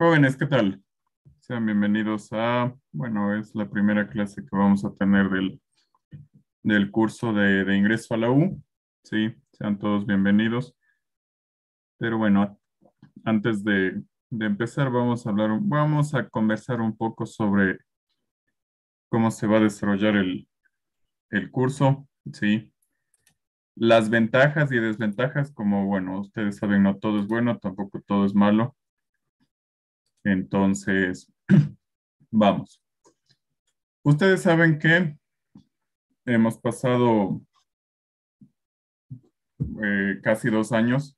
Jóvenes, ¿qué tal? Sean bienvenidos bueno, es la primera clase que vamos a tener del curso de ingreso a la U. Sí, sean todos bienvenidos. Pero bueno, antes de empezar, vamos a conversar un poco sobre cómo se va a desarrollar el curso. Sí, las ventajas y desventajas, como bueno, ustedes saben, no todo es bueno, tampoco todo es malo. Entonces, vamos. Ustedes saben que hemos pasado casi 2 años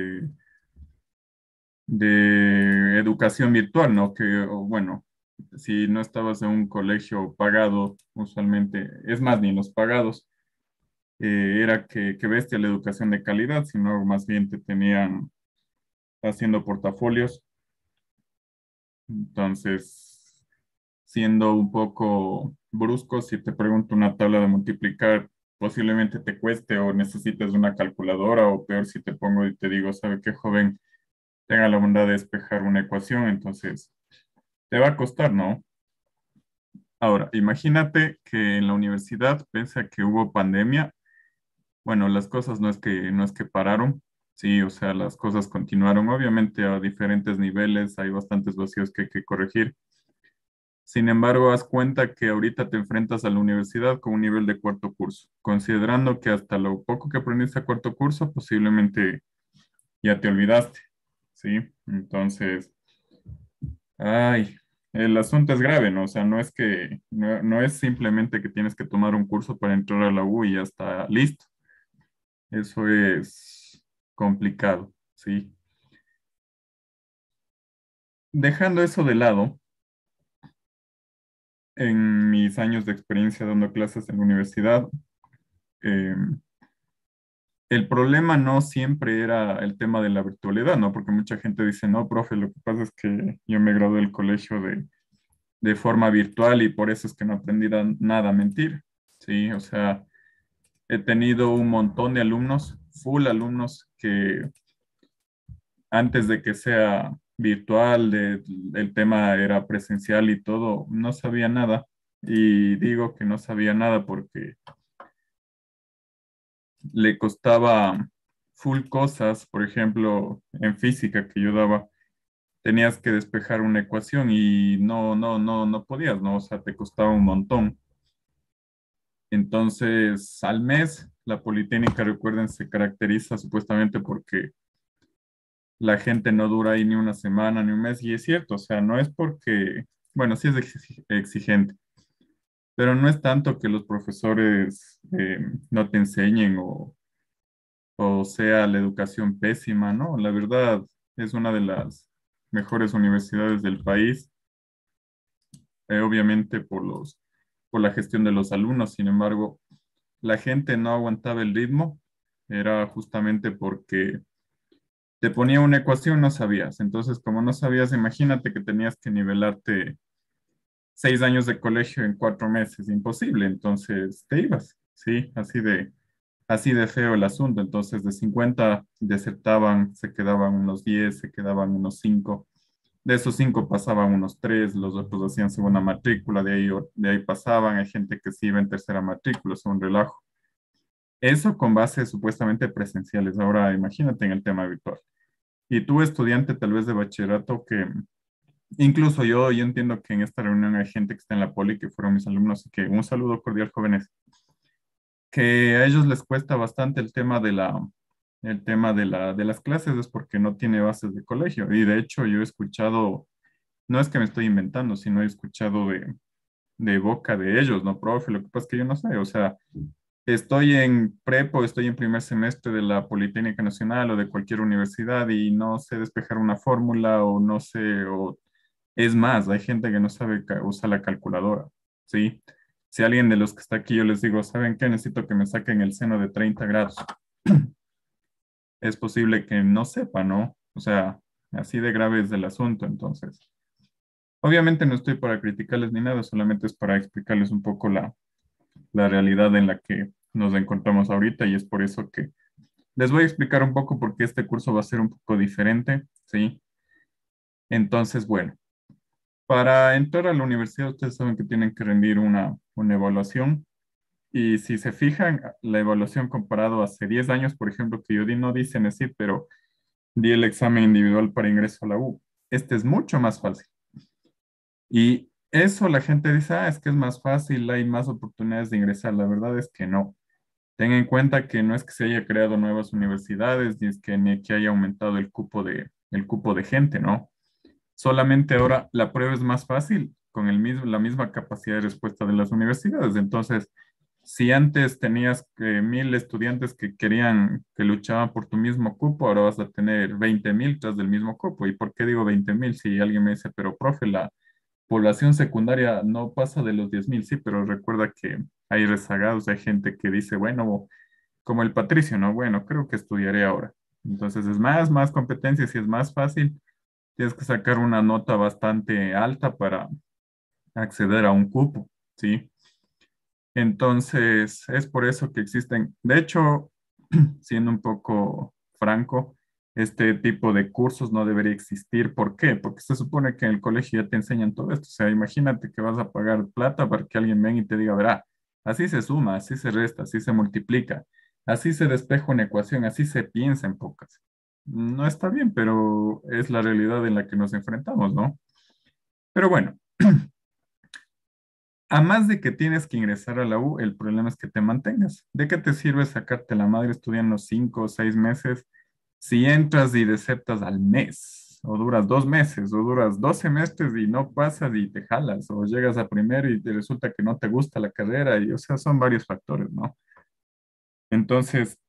de educación virtual, ¿no? Bueno, si no estabas en un colegio pagado, usualmente, es más, ni en los pagados, era que bestia la educación de calidad, sino más bien te tenían haciendo portafolios. Entonces, siendo un poco brusco, si te pregunto una tabla de multiplicar, posiblemente te cueste o necesites una calculadora, o peor si te pongo y te digo, ¿sabe qué, joven? Tenga la bondad de despejar una ecuación, entonces te va a costar, ¿no? Ahora, imagínate que en la universidad, pese a que hubo pandemia, bueno, las cosas no es que pararon, sí, o sea, las cosas continuaron, obviamente a diferentes niveles, hay bastantes vacíos que hay que corregir. Sin embargo, haz cuenta que ahorita te enfrentas a la universidad con un nivel de cuarto curso, considerando que hasta lo poco que aprendiste a cuarto curso, posiblemente ya te olvidaste, ¿sí? Entonces, ay, el asunto es grave, ¿no? O sea, no es simplemente que tienes que tomar un curso para entrar a la U y ya está listo. Eso es complicado, ¿sí? Dejando eso de lado, en mis años de experiencia dando clases en la universidad, eh, el problema no siempre era el tema de la virtualidad, ¿no? Porque mucha gente dice, no, profe, lo que pasa es que yo me gradué del colegio de forma virtual y por eso es que no aprendí nada a mentir, ¿sí? O sea, he tenido un montón de alumnos, full alumnos, que antes de que sea virtual, el tema era presencial y todo, no sabía nada. Y digo que no sabía nada porque le costaba full cosas, por ejemplo, en física que yo daba, tenías que despejar una ecuación y no podías, ¿no? O sea, te costaba un montón. Entonces, al mes, la Politécnica, recuerden, se caracteriza supuestamente porque la gente no dura ahí ni una semana ni un mes, y es cierto, o sea, no es porque, bueno, sí es exigente, pero no es tanto que los profesores no te enseñen o sea la educación pésima, ¿no? La verdad es una de las mejores universidades del país, obviamente por la gestión de los alumnos. Sin embargo, la gente no aguantaba el ritmo, era justamente porque te ponía una ecuación, no sabías. Entonces, como no sabías, imagínate que tenías que nivelarte 6 años de colegio en 4 meses, imposible. Entonces, te ibas, ¿sí? Así de feo el asunto. Entonces, de 50 desertaban, se quedaban unos 10, se quedaban unos 5. De esos 5 pasaban unos 3, los otros hacían segunda matrícula, de ahí pasaban. Hay gente que sí iba en tercera matrícula, es un relajo. Eso con bases supuestamente presenciales. Ahora, imagínate en el tema virtual. Y tú, estudiante tal vez de bachillerato, que incluso yo entiendo que en esta reunión hay gente que está en la poli, que fueron mis alumnos, y que un saludo cordial, jóvenes, que a ellos les cuesta bastante el tema de las clases, es porque no tiene bases de colegio. Y de hecho yo he escuchado, no es que me estoy inventando, sino he escuchado de boca de ellos, ¿no, profe? Lo que pasa es que yo no sé, o sea, estoy en prepo, estoy en primer semestre de la Politécnica Nacional o de cualquier universidad y no sé despejar una fórmula o no sé, o es más, hay gente que no sabe usar la calculadora, ¿sí? Si alguien de los que está aquí yo les digo, ¿saben qué? Necesito que me saquen el seno de 30 grados. Es posible que no sepa, ¿no? O sea, así de grave es el asunto, entonces. Obviamente no estoy para criticarles ni nada, solamente es para explicarles un poco la realidad en la que nos encontramos ahorita, y es por eso que les voy a explicar un poco por qué este curso va a ser un poco diferente, ¿sí? Entonces, bueno, para entrar a la universidad, ustedes saben que tienen que rendir una evaluación. Y si se fijan, la evaluación comparado hace 10 años, por ejemplo, que yo di, no dice NESID, pero di el examen individual para ingreso a la U. Este es mucho más fácil. Y eso la gente dice, ah, es que es más fácil, hay más oportunidades de ingresar. La verdad es que no. Ten en cuenta que no es que se haya creado nuevas universidades, ni es que, ni que haya aumentado el cupo de gente, ¿no? Solamente ahora la prueba es más fácil con la misma capacidad de respuesta de las universidades. Entonces, si antes tenías 1.000 estudiantes que querían, que luchaban por tu mismo cupo, ahora vas a tener 20.000 tras del mismo cupo. ¿Y por qué digo 20.000? Si alguien me dice, pero profe, la población secundaria no pasa de los 10.000, sí, pero recuerda que hay rezagados, hay gente que dice, bueno, como el Patricio, ¿no? Bueno, creo que estudiaré ahora. Entonces es más competencia, si es más fácil, tienes que sacar una nota bastante alta para acceder a un cupo, ¿sí? Entonces, es por eso que existen, de hecho, siendo un poco franco, este tipo de cursos no debería existir. ¿Por qué? Porque se supone que en el colegio ya te enseñan todo esto. O sea, imagínate que vas a pagar plata para que alguien venga y te diga, verá, así se suma, así se resta, así se multiplica, así se despeja una ecuación, así se piensa en pocas. No está bien, pero es la realidad en la que nos enfrentamos, ¿no? Pero bueno. A más de que tienes que ingresar a la U, el problema es que te mantengas. ¿De qué te sirve sacarte la madre estudiando 5 o 6 meses si entras y desertas al mes? O duras 2 meses, o duras 2 semestres y no pasas y te jalas, o llegas a primero y te resulta que no te gusta la carrera, y o sea, son varios factores, ¿no? Entonces,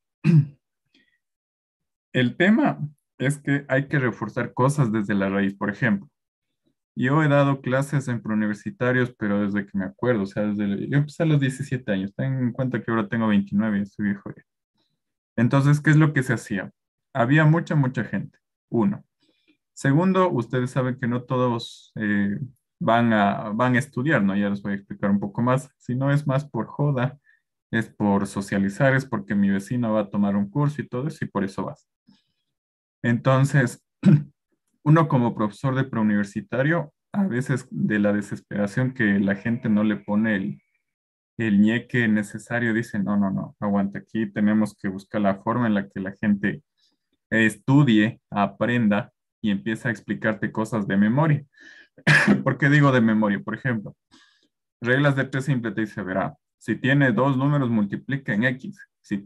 el tema es que hay que reforzar cosas desde la raíz. Por ejemplo, yo he dado clases en preuniversitarios, pero desde que me acuerdo, o sea, yo empecé a los 17 años. Ten en cuenta que ahora tengo 29 y estoy viejo ya. Entonces, ¿qué es lo que se hacía? Había mucha gente. Uno. Segundo, ustedes saben que no todos van a estudiar, ¿no? Ya les voy a explicar un poco más. Si no es más por joda, es por socializar, es porque mi vecino va a tomar un curso y todo eso, y por eso vas. Entonces, uno como profesor de preuniversitario, a veces de la desesperación que la gente no le pone el ñeque necesario, dice, no, aguanta, aquí tenemos que buscar la forma en la que la gente estudie, aprenda y empiece a explicarte cosas de memoria. ¿Por qué digo de memoria? Por ejemplo, reglas de tres simple te dice, verá, si tiene dos números, multiplica en X.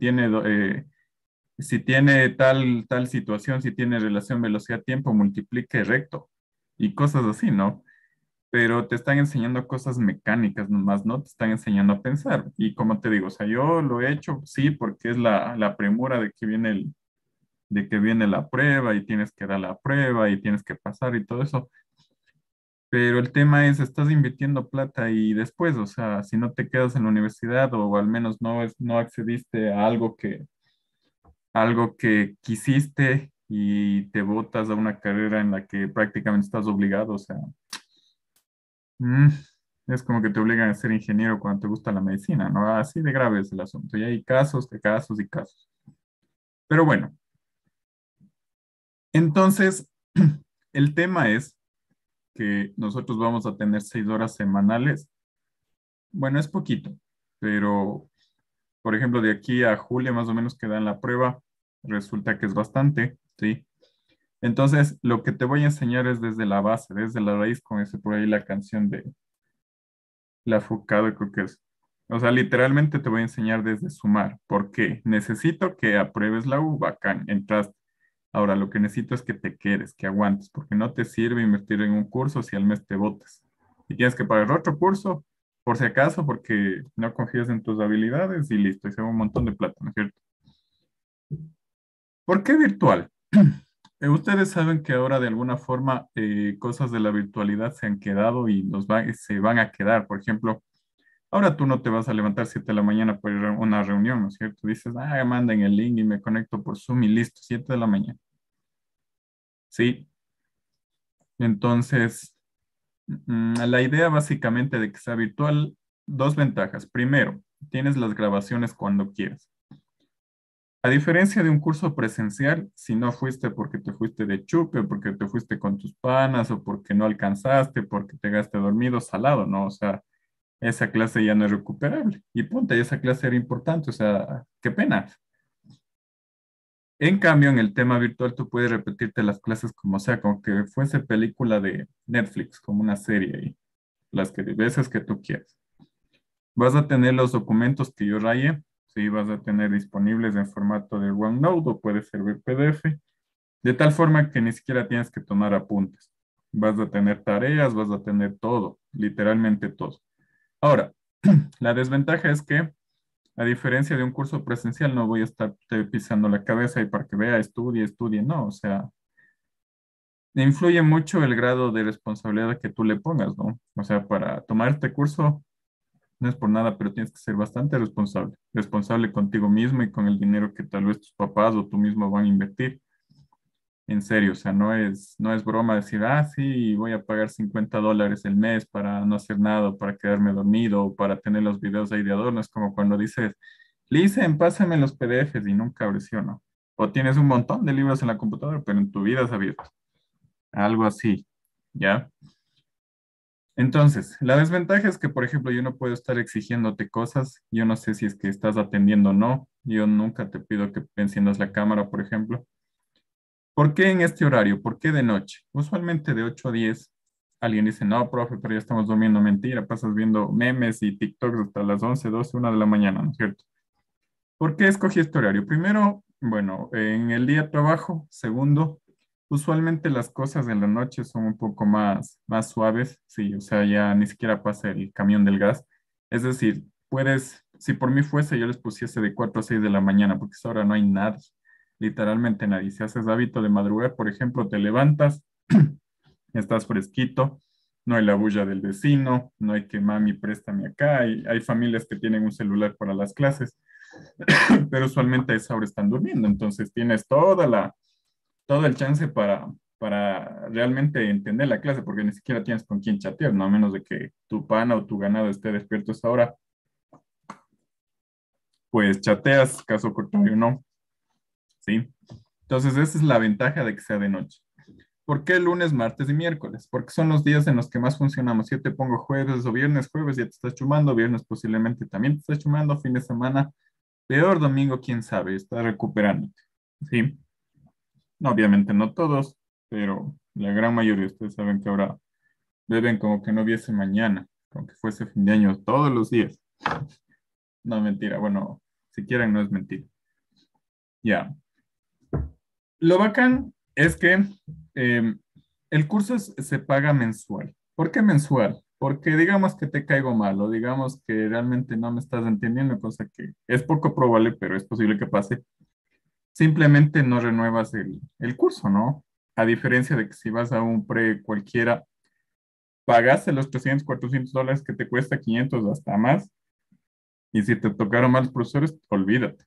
Si tiene tal situación, si tiene relación velocidad-tiempo, multiplique recto y cosas así, ¿no? Pero te están enseñando cosas mecánicas nomás, no te están enseñando a pensar. Y como te digo, o sea, yo lo he hecho, sí, porque es la premura de que viene la prueba y tienes que dar la prueba y tienes que pasar y todo eso. Pero el tema es, estás invirtiendo plata y después, o sea, si no te quedas en la universidad o al menos no accediste a algo que quisiste y te botas a una carrera en la que prácticamente estás obligado, o sea, mm, es como que te obligan a ser ingeniero cuando te gusta la medicina, ¿no? Así de grave es el asunto. Y hay casos, de casos y casos. Pero bueno, entonces, el tema es que nosotros vamos a tener 6 horas semanales. Bueno, es poquito, pero por ejemplo, de aquí a julio más o menos que dan la prueba, resulta que es bastante, ¿sí? Entonces, lo que te voy a enseñar es desde la base, desde la raíz, como dice por ahí la canción de La Furcada, creo que es. O sea, literalmente te voy a enseñar desde sumar. ¿Por qué? Necesito que apruebes la U, bacán, entraste. Ahora, lo que necesito es que te quedes, que aguantes, porque no te sirve invertir en un curso si al mes te botas. Y tienes que pagar otro curso, por si acaso, porque no confías en tus habilidades y listo, y se va un montón de plata, ¿no es cierto? ¿Por qué virtual? Ustedes saben que ahora de alguna forma cosas de la virtualidad se han quedado y se van a quedar. Por ejemplo, ahora tú no te vas a levantar 7 de la mañana para ir a una reunión, ¿no es cierto? Dices, manden el link y me conecto por Zoom y listo, 7 de la mañana. Sí, entonces, la idea básicamente de que sea virtual, dos ventajas. Primero, tienes las grabaciones cuando quieras. A diferencia de un curso presencial, si no fuiste porque te fuiste de chupe, porque te fuiste con tus panas o porque no alcanzaste, porque te quedaste dormido, salado, ¿no? O sea, esa clase ya no es recuperable. Y ponte, esa clase era importante, o sea, qué pena. En cambio, en el tema virtual tú puedes repetirte las clases como sea, como que fuese película de Netflix, como una serie y las que veces que tú quieras. Vas a tener los documentos que yo rayé, sí, vas a tener disponibles en formato de OneNote o puede ser PDF, de tal forma que ni siquiera tienes que tomar apuntes. Vas a tener tareas, vas a tener todo, literalmente todo. Ahora, la desventaja es que, a diferencia de un curso presencial, no voy a estar pisando la cabeza y para que vea, estudie, estudie, no, o sea, influye mucho el grado de responsabilidad que tú le pongas, ¿no? O sea, para tomar este curso, no es por nada, pero tienes que ser bastante responsable, responsable contigo mismo y con el dinero que tal vez tus papás o tú mismo van a invertir. En serio, o sea, no es broma decir, ah, sí, voy a pagar $50 el mes para no hacer nada, para quedarme dormido, o para tener los videos ahí de adorno. Es como cuando dices, Listen, pásame los PDFs y nunca abres, ¿sí o no? O tienes un montón de libros en la computadora, pero en tu vida has abierto. Algo así, ¿ya? Entonces, la desventaja es que, por ejemplo, yo no puedo estar exigiéndote cosas. Yo no sé si es que estás atendiendo o no. Yo nunca te pido que enciendas la cámara, por ejemplo. ¿Por qué en este horario? ¿Por qué de noche? Usualmente de 8 a 10, alguien dice, no, profe, pero ya estamos durmiendo. Mentira, pasas viendo memes y TikToks hasta las 11, 12, 1 de la mañana, ¿no es cierto? ¿Por qué escogí este horario? Primero, bueno, en el día trabajo. Segundo, usualmente las cosas en la noche son un poco más suaves. Sí, o sea, ya ni siquiera pasa el camión del gas. Es decir, puedes, si por mí fuese, yo les pusiese de 4 a 6 de la mañana, porque a esa hora no hay nada, literalmente nadie. Si haces hábito de madrugar, por ejemplo, te levantas, estás fresquito, no hay la bulla del vecino, no hay que mami, préstame acá. Hay familias que tienen un celular para las clases, pero usualmente a esa hora están durmiendo, entonces tienes todo el chance para realmente entender la clase, porque ni siquiera tienes con quién chatear, ¿no? A menos de que tu pana o tu ganado esté despierto a esa hora, pues chateas, caso contrario, no, ¿sí? Entonces esa es la ventaja de que sea de noche. ¿Por qué lunes, martes y miércoles? Porque son los días en los que más funcionamos. Si yo te pongo jueves o viernes, jueves ya te estás chumando, viernes posiblemente también te estás chumando, fin de semana, peor domingo, quién sabe, estás recuperándote, ¿sí? No, obviamente no todos, pero la gran mayoría, ustedes saben que ahora beben como que no hubiese mañana, como que fuese fin de año todos los días. No, mentira, bueno, si quieren no es mentira. Ya. Lo bacán es que eh, el curso se paga mensual. ¿Por qué mensual? Porque digamos que te caigo mal o digamos que realmente no me estás entendiendo, cosa que es poco probable, pero es posible que pase. Simplemente no renuevas el curso, ¿no? A diferencia de que si vas a un pre cualquiera, pagaste los 300, $400 que te cuesta 500 hasta más, y si te tocaron malos profesores, olvídate.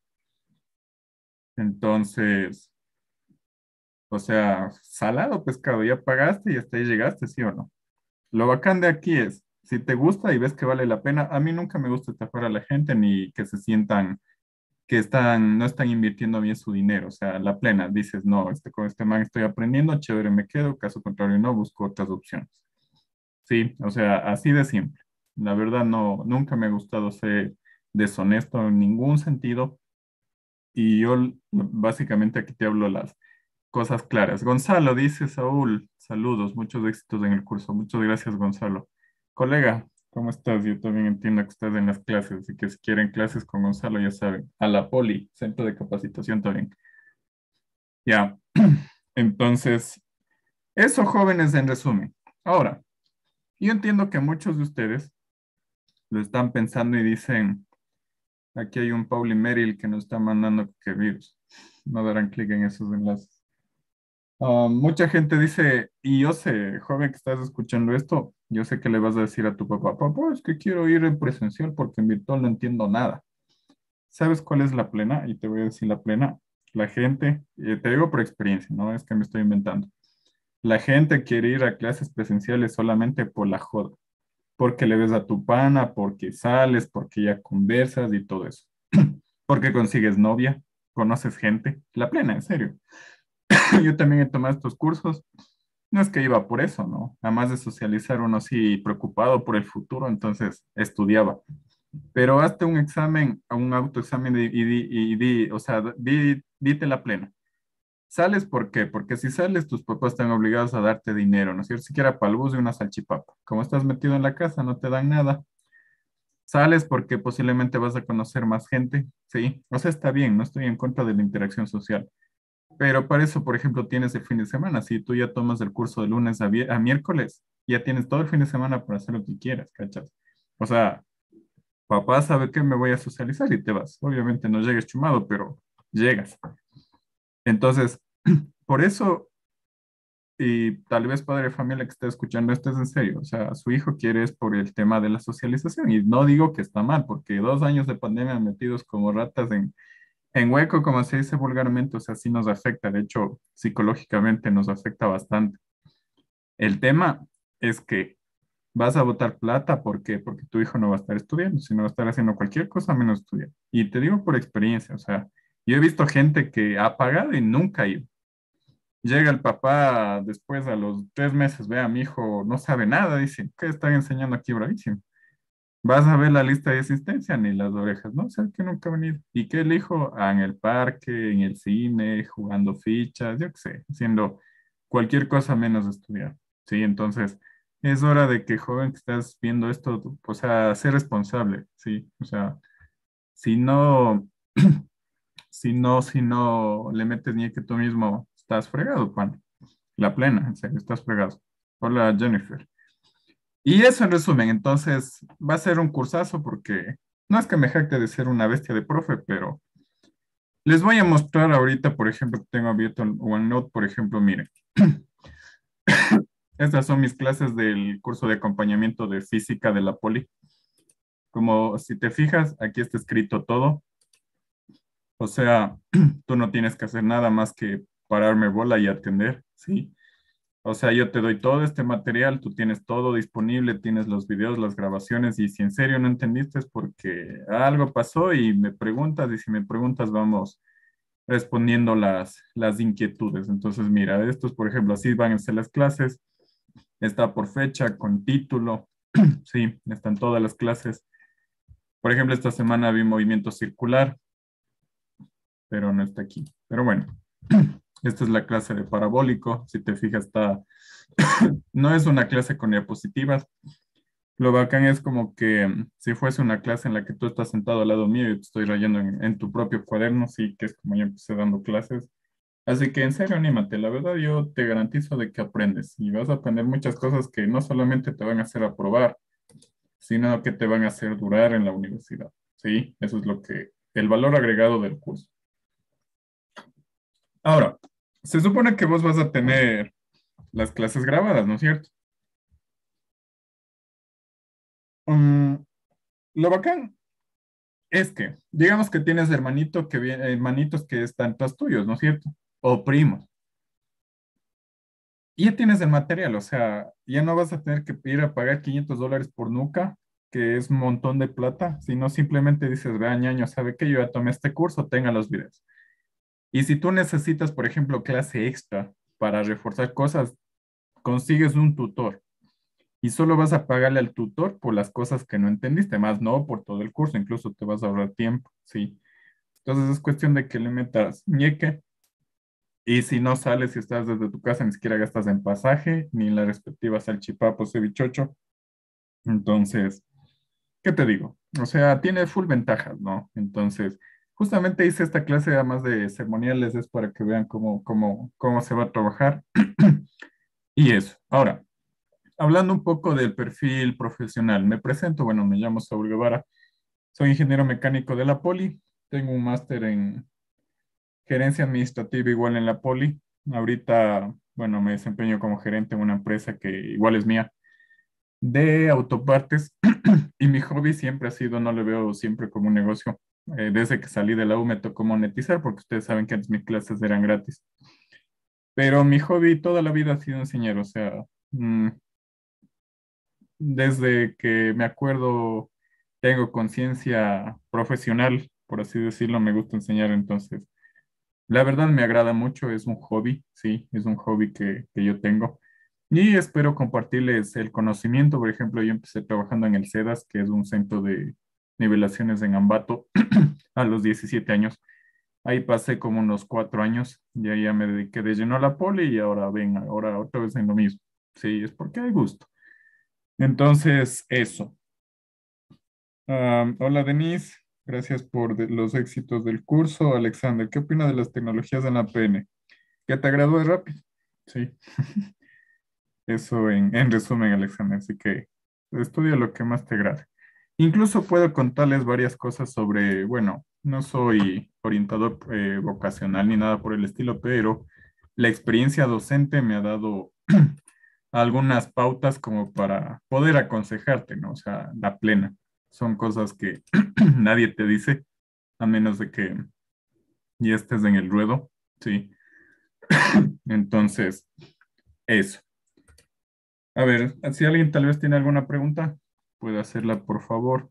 Entonces, o sea, salado pescado, ya pagaste y hasta ahí llegaste, ¿sí o no? Lo bacán de aquí es, si te gusta y ves que vale la pena, a mí nunca me gusta estafar a la gente ni que se sientan que no están invirtiendo bien su dinero, o sea, la plena, dices, no, con este man estoy aprendiendo, chévere, me quedo, caso contrario, no, busco otras opciones. Sí, o sea, así de simple. La verdad, no, nunca me ha gustado ser deshonesto en ningún sentido y yo básicamente aquí te hablo las cosas claras. Gonzalo, dice Saúl, saludos, muchos éxitos en el curso. Muchas gracias, Gonzalo. Colega, ¿cómo estás? Yo también entiendo que estás en las clases, así que si quieren clases con Gonzalo, ya saben, a la Poli, Centro de Capacitación también. Ya, entonces, eso, jóvenes, en resumen. Ahora, yo entiendo que muchos de ustedes lo están pensando y dicen, aquí hay un Pauli Merrill que nos está mandando que virus. No darán clic en esos enlaces. Mucha gente dice, y yo sé, joven que estás escuchando esto, yo sé que le vas a decir a tu papá, papá, es que quiero ir en presencial porque en virtual no entiendo nada. ¿Sabes cuál es la plena? Y te voy a decir la plena. La gente, te digo por experiencia, no es que me estoy inventando. La gente quiere ir a clases presenciales solamente por la joda, porque le ves a tu pana, porque sales, porque ya conversas y todo eso, porque consigues novia. conoces gente, la plena, en serio. Yo también he tomado estos cursos. No es que iba por eso, ¿no? Además de socializar, uno sí preocupado por el futuro, entonces estudiaba. Pero hazte un examen, un autoexamen o sea, dite la plena. ¿Sales por qué? Porque si sales, tus papás están obligados a darte dinero, ¿no es cierto? Siquiera para el bus y una salchipapa. Como estás metido en la casa, no te dan nada. Sales porque posiblemente vas a conocer más gente, ¿sí? O sea, está bien, no estoy en contra de la interacción social. Pero para eso, por ejemplo, tienes el fin de semana. Si tú ya tomas el curso de lunes a miércoles, ya tienes todo el fin de semana para hacer lo que quieras, ¿cachas? O sea, papá sabe que me voy a socializar y te vas. Obviamente no llegues chumado, pero llegas. Entonces, por eso, y tal vez padre de familia que esté escuchando esto es en serio. O sea, su hijo quiere es por el tema de la socialización. Y no digo que está mal, porque 2 años de pandemia metidos como ratas en hueco, como se dice vulgarmente, o sea, sí nos afecta. De hecho, psicológicamente nos afecta bastante. El tema es que vas a botar plata, ¿por qué? Porque tu hijo no va a estar estudiando, sino va a estar haciendo cualquier cosa menos estudiar. Y te digo por experiencia, o sea, yo he visto gente que ha pagado y nunca ha ido. Llega el papá después a los 3 meses, vea, mi hijo no sabe nada, dice, ¿qué están enseñando aquí bravísimo? Vas a ver la lista de asistencia, ni las orejas, ¿no? O sea, que nunca ha venido. ¿Y qué el hijo? Ah, en el parque, en el cine, jugando fichas, yo qué sé, haciendo cualquier cosa menos estudiar. Sí, entonces es hora de que, joven, que estás viendo esto, o sea, ser responsable, sí. O sea, si no, si no le metes ni que tú mismo estás fregado, Juan. La plena, en serio, estás fregado. Hola, Jennifer. Y eso en resumen, entonces va a ser un cursazo porque no es que me jacte de ser una bestia de profe, pero les voy a mostrar ahorita, por ejemplo, que tengo abierto el OneNote, por ejemplo, miren, estas son mis clases del curso de acompañamiento de física de la Poli. Como si te fijas, aquí está escrito todo, o sea, tú no tienes que hacer nada más que pararme bola y atender, ¿sí? O sea, yo te doy todo este material, tú tienes todo disponible, tienes los videos, las grabaciones, y si en serio no entendiste es porque algo pasó y me preguntas, y si me preguntas vamos respondiendo las inquietudes. Entonces, mira, estos, por ejemplo, así van a ser las clases, está por fecha, con título, sí, están todas las clases. Por ejemplo, esta semana vi movimiento circular, pero no está aquí. Pero bueno, esta es la clase de parabólico, si te fijas, no es una clase con diapositivas. Lo bacán es como que si fuese una clase en la que tú estás sentado al lado mío y te estoy rayando en tu propio cuaderno, sí, que es como yo empecé dando clases. Así que en serio, anímate. La verdad, yo te garantizo de que aprendes y vas a aprender muchas cosas que no solamente te van a hacer aprobar, sino que te van a hacer durar en la universidad. Sí, eso es el valor agregado del curso. Ahora, se supone que vos vas a tener las clases grabadas, ¿no es cierto? Mm, lo bacán es que, digamos que tienes hermanitos que están tras tuyos, ¿no es cierto? O primos. Y ya tienes el material, o sea, ya no vas a tener que ir a pagar $500 por nuca, que es un montón de plata, sino simplemente dices, vea, ñaño, ¿sabe qué? Yo ya tomé este curso, tenga los videos. Y si tú necesitas, por ejemplo, clase extra para reforzar cosas, consigues un tutor y solo vas a pagarle al tutor por las cosas que no entendiste, más no por todo el curso, incluso te vas a ahorrar tiempo, ¿sí? Entonces es cuestión de que le metas ñeque y si no sales, si estás desde tu casa, ni siquiera gastas en pasaje ni en la respectiva salchipapa o cevichocho. Entonces, ¿qué te digo? O sea, tiene full ventajas, ¿no? Entonces, justamente hice esta clase además de ceremoniales, es para que vean cómo se va a trabajar y eso. Ahora, hablando un poco del perfil profesional, me presento, bueno, me llamo Saúl Guevara, soy ingeniero mecánico de la Poli, tengo un máster en gerencia administrativa igual en la Poli. Ahorita, bueno, me desempeño como gerente en una empresa que igual es mía, de autopartes. Y mi hobby siempre ha sido, no lo veo siempre como un negocio. Desde que salí de la U me tocó monetizar porque ustedes saben que antes mis clases eran gratis. Pero mi hobby toda la vida ha sido enseñar, o sea, mm, desde que me acuerdo tengo conciencia profesional, por así decirlo, me gusta enseñar, entonces. La verdad me agrada mucho, es un hobby, sí, es un hobby que yo tengo. Y espero compartirles el conocimiento. Por ejemplo, yo empecé trabajando en el CEDAS, que es un centro de nivelaciones en Ambato, a los 17 años. Ahí pasé como unos 4 años, y ahí ya me dediqué de lleno a la poli y ahora ven, ahora otra vez en lo mismo. Sí, es porque hay gusto. Entonces, eso. Hola Denise, gracias por los éxitos del curso. Alexander, ¿qué opina de las tecnologías en la PN? ¿Que te gradúes rápido? Sí, eso en resumen, Alexander. Así que estudia lo que más te agrade. Incluso puedo contarles varias cosas sobre, bueno, no soy orientador vocacional ni nada por el estilo, pero la experiencia docente me ha dado algunas pautas como para poder aconsejarte, ¿no? O sea, la plena. Son cosas que nadie te dice, a menos de que ya estés en el ruedo, ¿sí? Entonces, eso. A ver, si alguien tal vez tiene alguna pregunta, puede hacerla, por favor.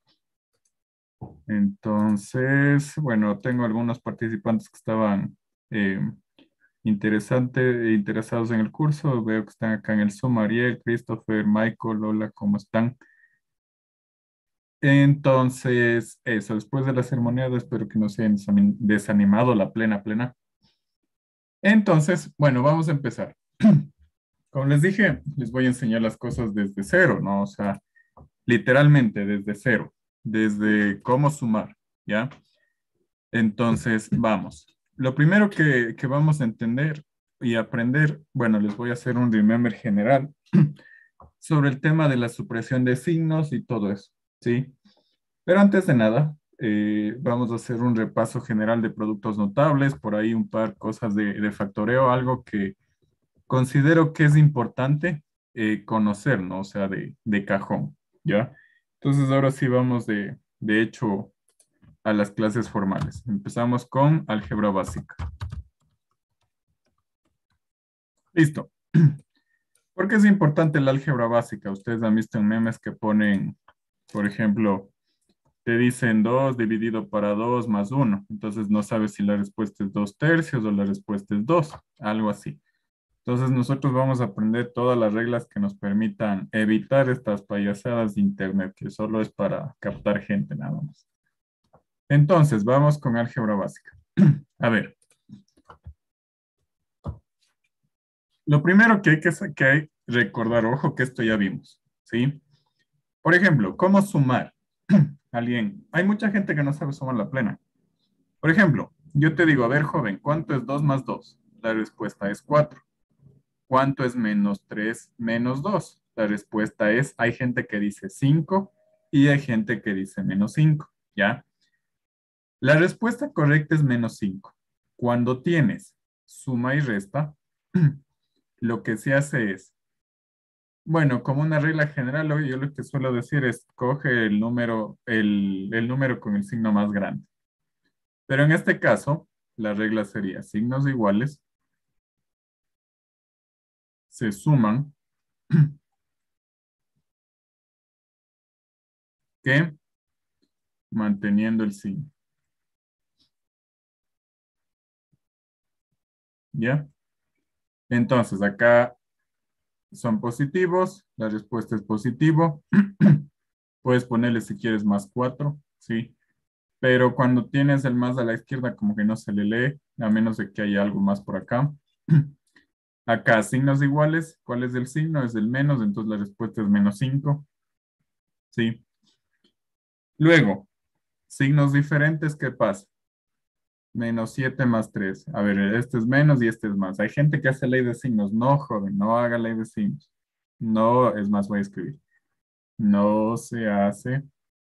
Entonces, bueno, tengo algunos participantes que estaban eh, interesados en el curso. Veo que están acá en el Zoom. Ariel, Christopher, Michael, hola, ¿cómo están? Entonces, eso, después de la ceremonia, espero que no se hayan desanimado la plena, plena. Entonces, bueno, vamos a empezar. Como les dije, les voy a enseñar las cosas desde cero, ¿no? O sea, literalmente desde cero, desde cómo sumar, ¿ya? Entonces, vamos. Lo primero que vamos a entender y aprender, bueno, les voy a hacer un remember general sobre el tema de la supresión de signos y todo eso, ¿sí? Pero antes de nada, vamos a hacer un repaso general de productos notables, por ahí un par cosas de factoreo, algo que considero que es importante conocer, ¿no? O sea, de cajón, ¿ya? Entonces ahora sí vamos de hecho a las clases formales. Empezamos con álgebra básica. Listo. ¿Por qué es importante el álgebra básica? Ustedes han visto en memes que ponen, por ejemplo, te dicen 2 dividido para 2 más uno. Entonces no sabes si la respuesta es 2 tercios o la respuesta es 2, algo así. Entonces nosotros vamos a aprender todas las reglas que nos permitan evitar estas payasadas de internet, que solo es para captar gente nada más. Entonces, vamos con álgebra básica. A ver, lo primero que hay que recordar, ojo, que esto ya vimos, ¿sí? Por ejemplo, ¿cómo sumar? Alguien, hay mucha gente que no sabe sumar la plena. Por ejemplo, yo te digo, a ver, joven, ¿cuánto es 2 más 2? La respuesta es 4. ¿Cuánto es menos 3 menos 2? La respuesta es, hay gente que dice 5 y hay gente que dice menos 5, ¿ya? La respuesta correcta es menos 5. Cuando tienes suma y resta, lo que se hace es, bueno, como una regla general, yo lo que suelo decir es, coge el número con el signo más grande. Pero en este caso, la regla sería signos iguales, se suman, que manteniendo el signo, ¿ya? Entonces, acá son positivos, la respuesta es positivo. Puedes ponerle si quieres más 4, ¿sí? Pero cuando tienes el más a la izquierda, como que no se le lee, a menos de que haya algo más por acá. Acá, signos iguales, ¿cuál es el signo? Es el menos, entonces la respuesta es menos 5, ¿sí? Luego, signos diferentes, ¿qué pasa? Menos 7 más 3. A ver, este es menos y este es más. Hay gente que hace ley de signos. No, joven, no haga ley de signos. No, es más, voy a escribir. No se hace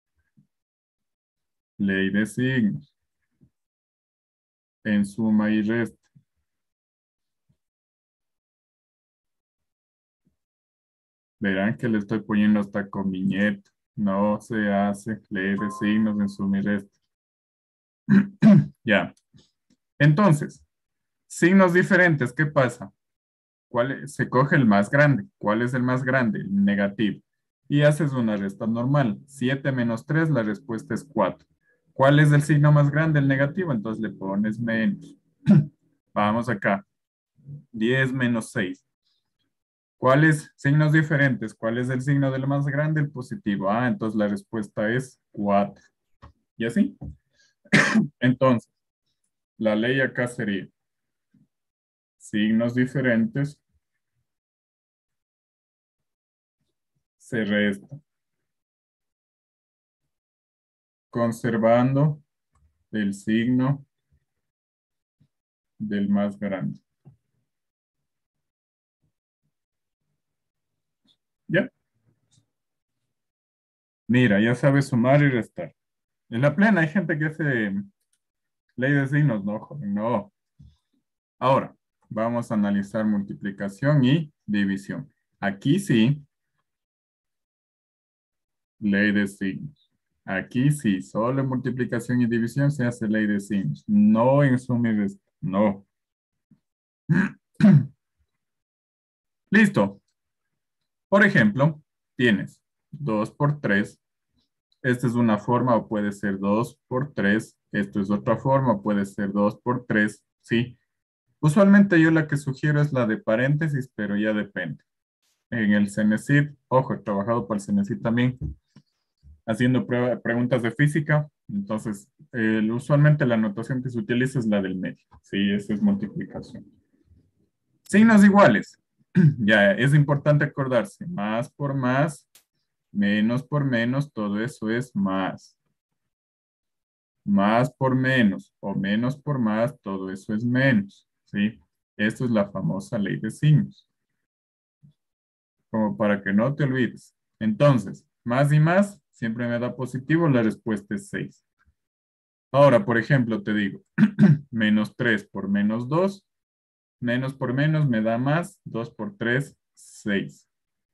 ley de signos en suma y resta. Verán que le estoy poniendo hasta con viñeta. No se hace ley de signos en suma y resta. Ya. Entonces, signos diferentes, ¿qué pasa? Se coge el más grande. ¿Cuál es el más grande? El negativo. Y haces una resta normal. 7 menos 3, la respuesta es 4. ¿Cuál es el signo más grande? El negativo. Entonces le pones menos. Vamos acá. 10 menos 6. ¿Cuáles signos diferentes? ¿Cuál es el signo del más grande? El positivo. Ah, entonces la respuesta es 4. ¿Y así? Entonces, la ley acá sería signos diferentes se resta conservando el signo del más grande. ¿Ya? Mira, ya sabes sumar y restar. En la plena hay gente que hace ley de signos, no, joven, no. Ahora, vamos a analizar multiplicación y división. Aquí sí, ley de signos. Aquí sí, solo en multiplicación y división se hace ley de signos. No en suma y resta, no. Listo. Por ejemplo, tienes 2 por 3. Esta es una forma o puede ser 2 por 3. Esto es otra forma, puede ser 2 por 3. ¿Sí? Usualmente yo la que sugiero es la de paréntesis, pero ya depende. En el CENESID, ojo, he trabajado para el CENESID también, haciendo preguntas de física. Entonces, usualmente la notación que se utiliza es la del medio. Sí, esa es multiplicación. Signos iguales. Ya, es importante acordarse. Más por más, menos por menos, todo eso es más. Más por menos o menos por más, todo eso es menos. ¿Sí? Esto es la famosa ley de signos. Como para que no te olvides. Entonces, más y más siempre me da positivo, la respuesta es 6. Ahora, por ejemplo, te digo, menos 3 por menos 2, menos por menos me da más, 2 por 3, 6.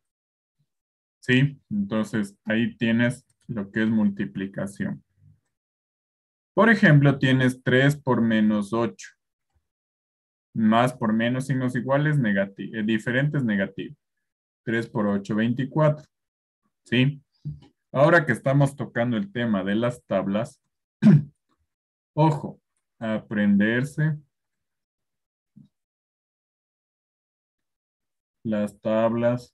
¿Sí? Entonces, ahí tienes lo que es multiplicación. Por ejemplo, tienes 3 por menos 8. Más por menos signos iguales, diferentes, negativo. 3 por 8, 24. ¿Sí? Ahora que estamos tocando el tema de las tablas, ojo, aprenderse las tablas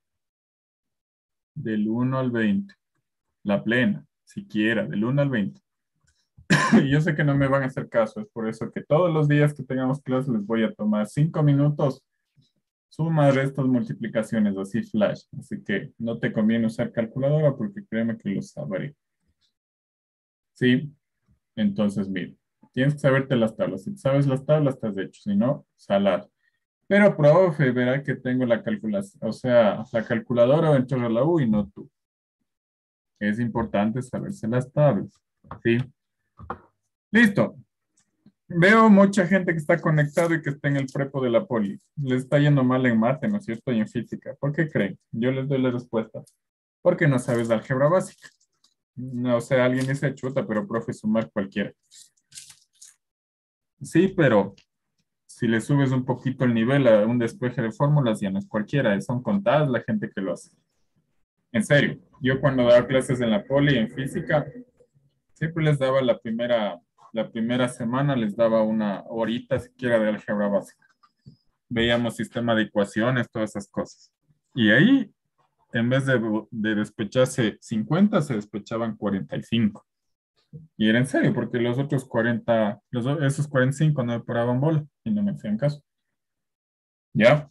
del 1 al 20, la plena, siquiera, del 1 al 20. Y yo sé que no me van a hacer caso, es por eso que todos los días que tengamos clases les voy a tomar 5 minutos, suma, restas, multiplicaciones, así flash. Así que no te conviene usar calculadora porque créeme que lo sabré. Sí, entonces mira, tienes que saberte las tablas. Si sabes las tablas, estás hecho, si no, salar. Pero, profe, verá que tengo la calculación, o sea, la calculadora va a entrar a la U y no tú. Es importante saberse las tablas. ¿Sí? Listo. Veo mucha gente que está conectado y que está en el prepo de la poli. Les está yendo mal en mate, ¿no es cierto? Y en física. ¿Por qué creen? Yo les doy la respuesta. Porque no sabes de álgebra básica. No sé, alguien dice chuta, pero profe, sumar cualquiera. Sí, pero si le subes un poquito el nivel a un despeje de fórmulas, ya no es cualquiera. Son contadas la gente que lo hace. En serio, yo cuando daba clases en la poli, en física, siempre les daba la primera semana, les daba una horita siquiera de álgebra básica. Veíamos sistema de ecuaciones, todas esas cosas. Y ahí, en vez de despecharse 50, se despechaban 45. Y era en serio, porque los otros 40, esos 45 no me paraban bola y no me hacían caso. ¿Ya?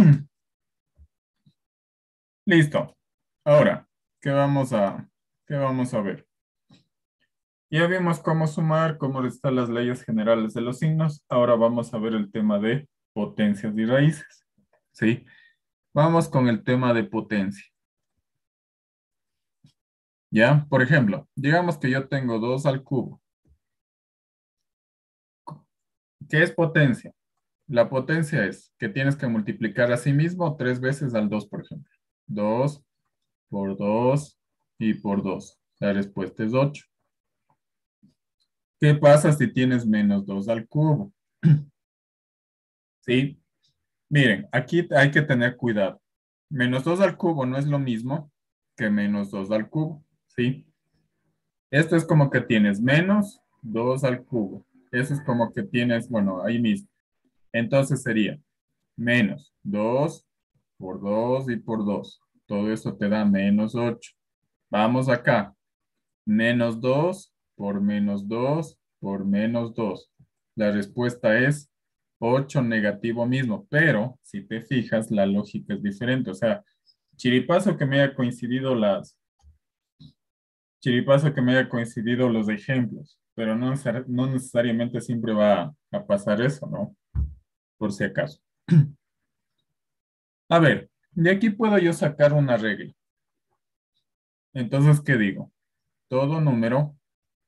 Listo. Ahora, ¿qué vamos a ver? Ya vimos cómo sumar, cómo están las leyes generales de los signos. Ahora vamos a ver el tema de potencias y raíces. ¿Sí? Vamos con el tema de potencia. ¿Ya? Por ejemplo, digamos que yo tengo 2 al cubo. ¿Qué es potencia? La potencia es que tienes que multiplicar a sí mismo 3 veces al 2, por ejemplo. 2 por 2 y por 2. La respuesta es 8. ¿Qué pasa si tienes menos 2 al cubo? ¿Sí? Miren, aquí hay que tener cuidado. Menos 2 al cubo no es lo mismo que menos 2 al cubo, ¿sí? Esto es como que tienes menos 2 al cubo. Eso es como que tienes, bueno, ahí mismo. Entonces sería menos 2 por 2 y por 2. Todo eso te da -8. Vamos acá. Menos 2 por -2 por -2. La respuesta es 8 negativo mismo, pero si te fijas, la lógica es diferente. O sea, chiripazo que me haya coincidido chiripazo que me haya coincidido los ejemplos, pero no necesariamente siempre va a pasar eso, ¿no? Por si acaso. A ver, de aquí puedo yo sacar una regla. Entonces, ¿qué digo? Todo número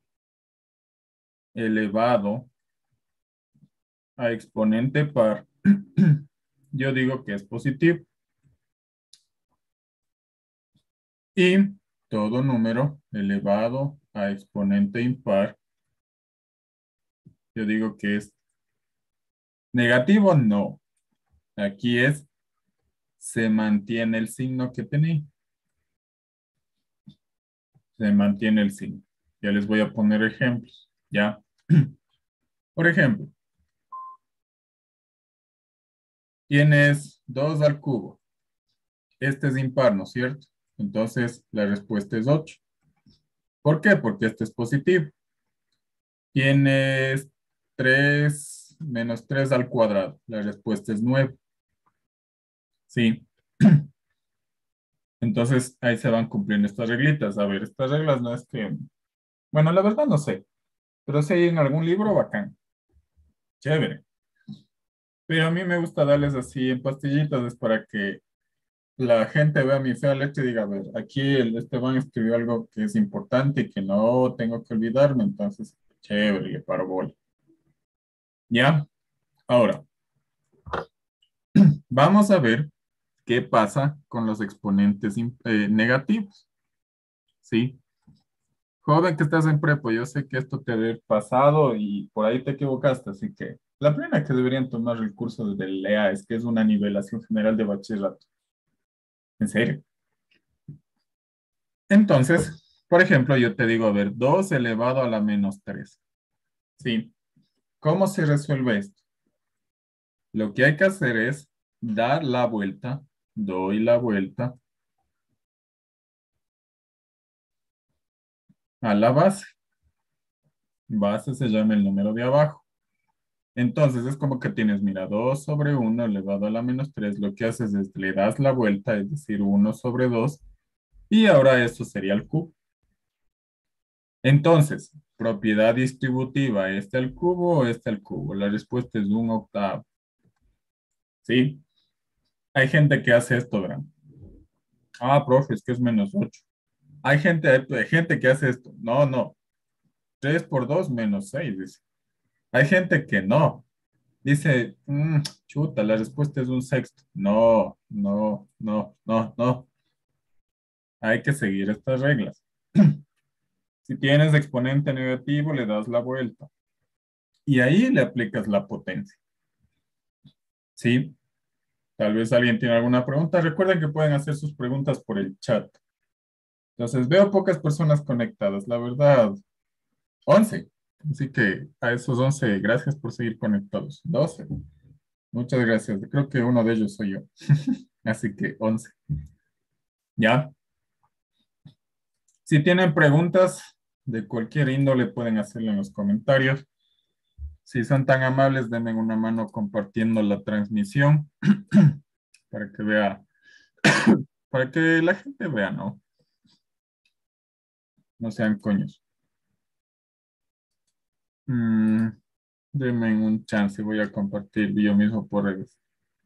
elevado a exponente par, yo digo que es positivo. Y todo número elevado a exponente impar, yo digo que es negativo, no. Aquí se mantiene el signo que tenía. Se mantiene el signo. Ya les voy a poner ejemplos, ¿ya? Por ejemplo, tienes 2 al cubo. Este es impar, ¿no es cierto? Entonces, la respuesta es 8. ¿Por qué? Porque este es positivo. Tienes 3 menos 3 al cuadrado. La respuesta es 9. Sí. Entonces, ahí se van cumpliendo estas reglitas. A ver, estas reglas no es que... Bueno, la verdad no sé. Pero si hay en algún libro, bacán. Chévere. Pero a mí me gusta darles así en pastillitas, es para que la gente vea mi fea leche y diga, a ver, aquí el Esteban escribió algo que es importante y que no tengo que olvidarme, entonces, chévere, le paro bola. ¿Ya? Ahora, vamos a ver qué pasa con los exponentes negativos, ¿sí? Joven que estás en prepo, yo sé que esto te debe haber pasado y por ahí te equivocaste, así que la primera que deberían tomar el curso de LEA es que es una nivelación general de bachillerato. ¿En serio? Entonces, por ejemplo, yo te digo, a ver, 2 elevado a la -3. ¿Sí? ¿Cómo se resuelve esto? Lo que hay que hacer es dar la vuelta, doy la vuelta a la base. Base se llama el número de abajo. Entonces es como que tienes, mira, 2 sobre 1 elevado a la -3. Lo que haces es le das la vuelta, es decir, 1 sobre 2. Y ahora eso sería el cubo. Entonces, propiedad distributiva, ¿este al cubo o este al cubo? La respuesta es 1/8. ¿Sí? Hay gente que hace esto, ¿verdad? Ah, profe, es que es -8. Hay gente que hace esto. No, no. 3 por 2 -6, dice. Hay gente que no. Dice, chuta, la respuesta es 1/6. No, no, no, no, no. Hay que seguir estas reglas. Si tienes exponente negativo, le das la vuelta. Y ahí le aplicas la potencia. ¿Sí? Tal vez alguien tiene alguna pregunta. Recuerden que pueden hacer sus preguntas por el chat. Entonces, veo pocas personas conectadas. La verdad, 11. Así que a esos 11, gracias por seguir conectados. 12. Muchas gracias. Creo que uno de ellos soy yo. Así que 11. ¿Ya? Si tienen preguntas de cualquier índole, pueden hacerlo en los comentarios. Si son tan amables, denme una mano compartiendo la transmisión para que vea, para que la gente vea, ¿no? No sean coños. Mm, denme un chance, voy a compartir yo mismo por redes.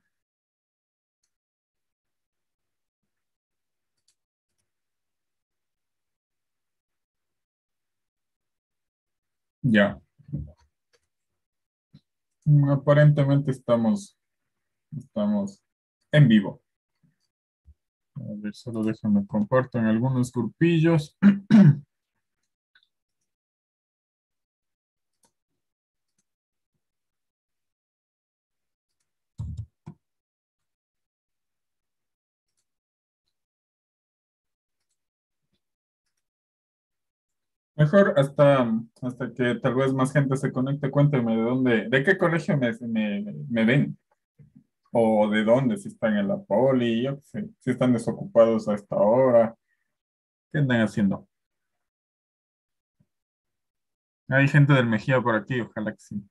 Ya. Aparentemente estamos en vivo. A ver, solo déjame comparto en algunos grupillos. Mejor hasta que tal vez más gente se conecte, cuénteme de qué colegio me ven, o de dónde, si están en la poli, yo qué sé, si están desocupados a esta hora, ¿qué andan haciendo? Hay gente del Mejía por aquí, ojalá que sí.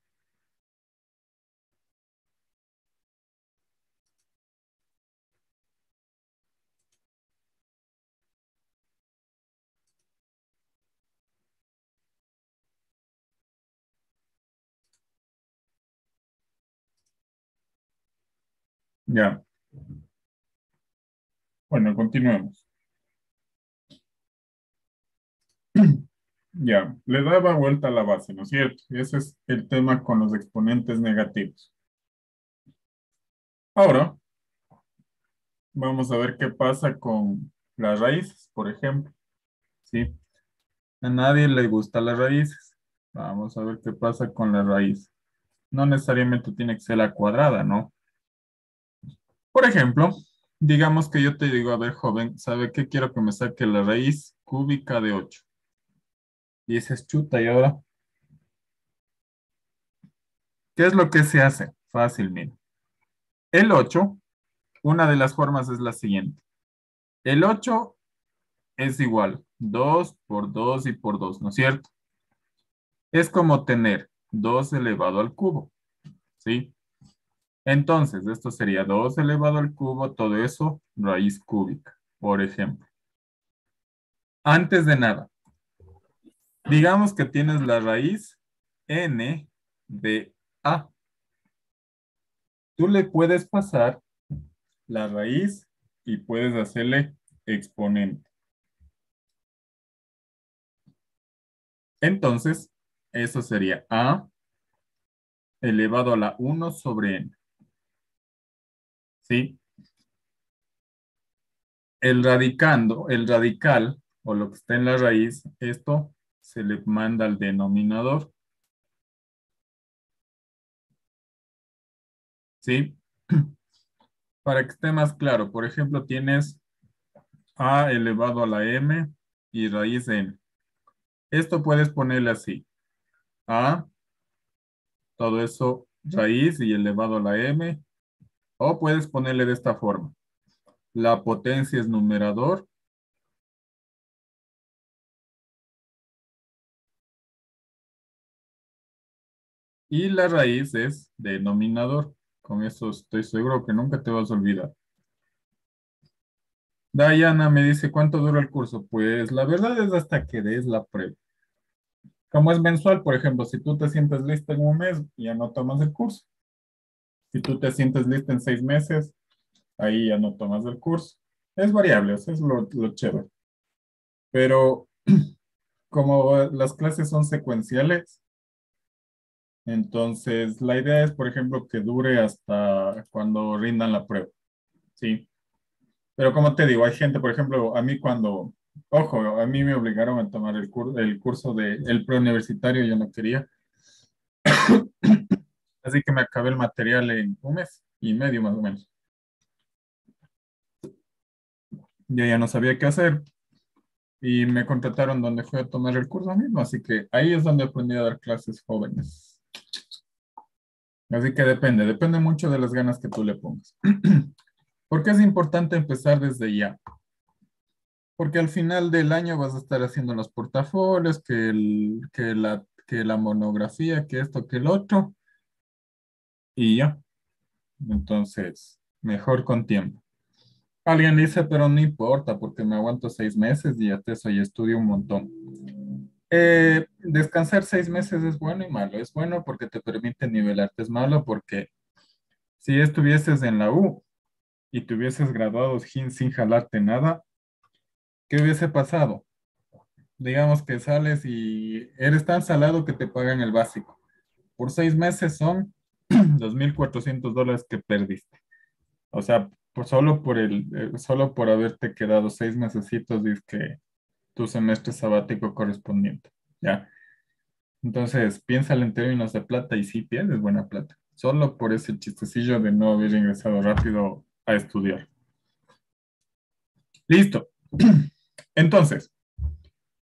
Ya, bueno, continuemos. Ya, le daba vuelta a la base, ¿no es cierto? Ese es el tema con los exponentes negativos. Ahora, vamos a ver qué pasa con las raíces, por ejemplo, ¿sí? A nadie le gustan las raíces. Vamos a ver qué pasa con la raíz. No necesariamente tiene que ser la cuadrada, ¿no? Por ejemplo, digamos que yo te digo, a ver, joven, ¿sabe qué? Quiero que me saque la raíz cúbica de 8. Y dices, chuta, ¿y ahora qué es lo que se hace? Fácil, mira. El 8, una de las formas es la siguiente. El 8 es igual 2 por 2 y por 2, ¿no es cierto? Es como tener 2 elevado al cubo, ¿sí? Entonces, esto sería 2 elevado al cubo, todo eso, raíz cúbica, por ejemplo. Antes de nada, digamos que tienes la raíz n de a. Tú le puedes pasar la raíz y puedes hacerle exponente. Entonces, eso sería a elevado a la 1 sobre n, ¿sí? El radical, o lo que está en la raíz, esto se le manda al denominador, ¿sí? Para que esté más claro, por ejemplo, tienes a elevado a la m y raíz de n. Esto puedes ponerle así, a, todo eso, raíz y elevado a la m, o puedes ponerle de esta forma. La potencia es numerador y la raíz es denominador. Con eso estoy seguro que nunca te vas a olvidar. Diana me dice, ¿cuánto dura el curso? Pues la verdad es hasta que des la prueba. Como es mensual, por ejemplo, si tú te sientes lista en un mes, ya no tomas el curso. Si tú te sientes lista en 6 meses, ahí ya no tomas el curso. Es variable, eso es lo chévere. Pero como las clases son secuenciales, entonces la idea es, por ejemplo, que dure hasta cuando rindan la prueba, ¿sí? Pero como te digo, hay gente, por ejemplo, a mí ojo, a mí me obligaron a tomar el curso el preuniversitario, yo no quería, así que me acabé el material en un mes y medio más o menos. Yo ya no sabía qué hacer y me contrataron donde fui a tomar el curso mismo, así que ahí es donde aprendí a dar clases jóvenes. Así que depende mucho de las ganas que tú le pongas. ¿Por qué es importante empezar desde ya? Porque al final del año vas a estar haciendo los portafolios, que la monografía, que esto, que el otro, y ya. Entonces, mejor con tiempo. Alguien dice, pero no importa, porque me aguanto 6 meses y ya te soy estudio un montón. Descansar 6 meses es bueno y malo. Es bueno porque te permite nivelarte, es malo porque si estuvieses en la U y te hubieses graduado sin jalarte nada, ¿qué hubiese pasado? Digamos que sales y eres tan salado que te pagan el básico. Por 6 meses son $2,400 que perdiste. O sea, solo por haberte quedado 6 mesecitos, dice que tu semestre sabático correspondiente. ¿Ya? Entonces, piénsalo en términos de plata y sí pierdes buena plata. Solo por ese chistecillo de no haber ingresado rápido a estudiar. Listo. Entonces,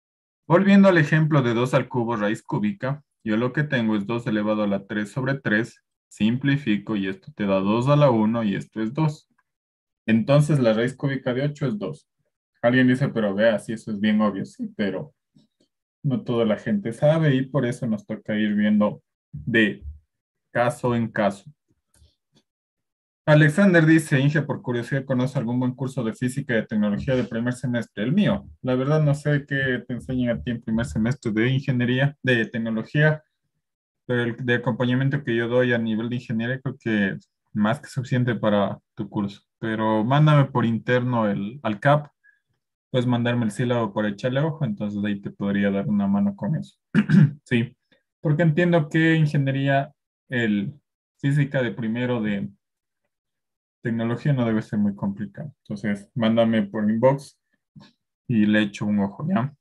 Volviendo al ejemplo de 2 al cubo raíz cúbica, yo lo que tengo es 2 elevado a la 3 sobre 3. Simplifico y esto te da 2 a la 1 y esto es 2. Entonces la raíz cúbica de 8 es 2. Alguien dice, pero vea, si eso es bien obvio, sí, pero no toda la gente sabe y por eso nos toca ir viendo de caso en caso. Alexander dice, Inge, por curiosidad, ¿conoce algún buen curso de física y de tecnología de primer semestre? El mío. La verdad no sé qué te enseñan a ti en primer semestre de ingeniería, de tecnología, pero el de acompañamiento que yo doy a nivel de ingeniería creo que es más que suficiente para tu curso. Pero mándame por interno al CAP, puedes mandarme el sílabo para echarle ojo, entonces ahí te podría dar una mano con eso. Sí, porque entiendo que ingeniería, el física de primero de tecnología no debe ser muy complicado. Entonces, mándame por inbox y le echo un ojo, ¿ya?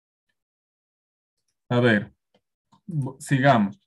A ver, sigamos.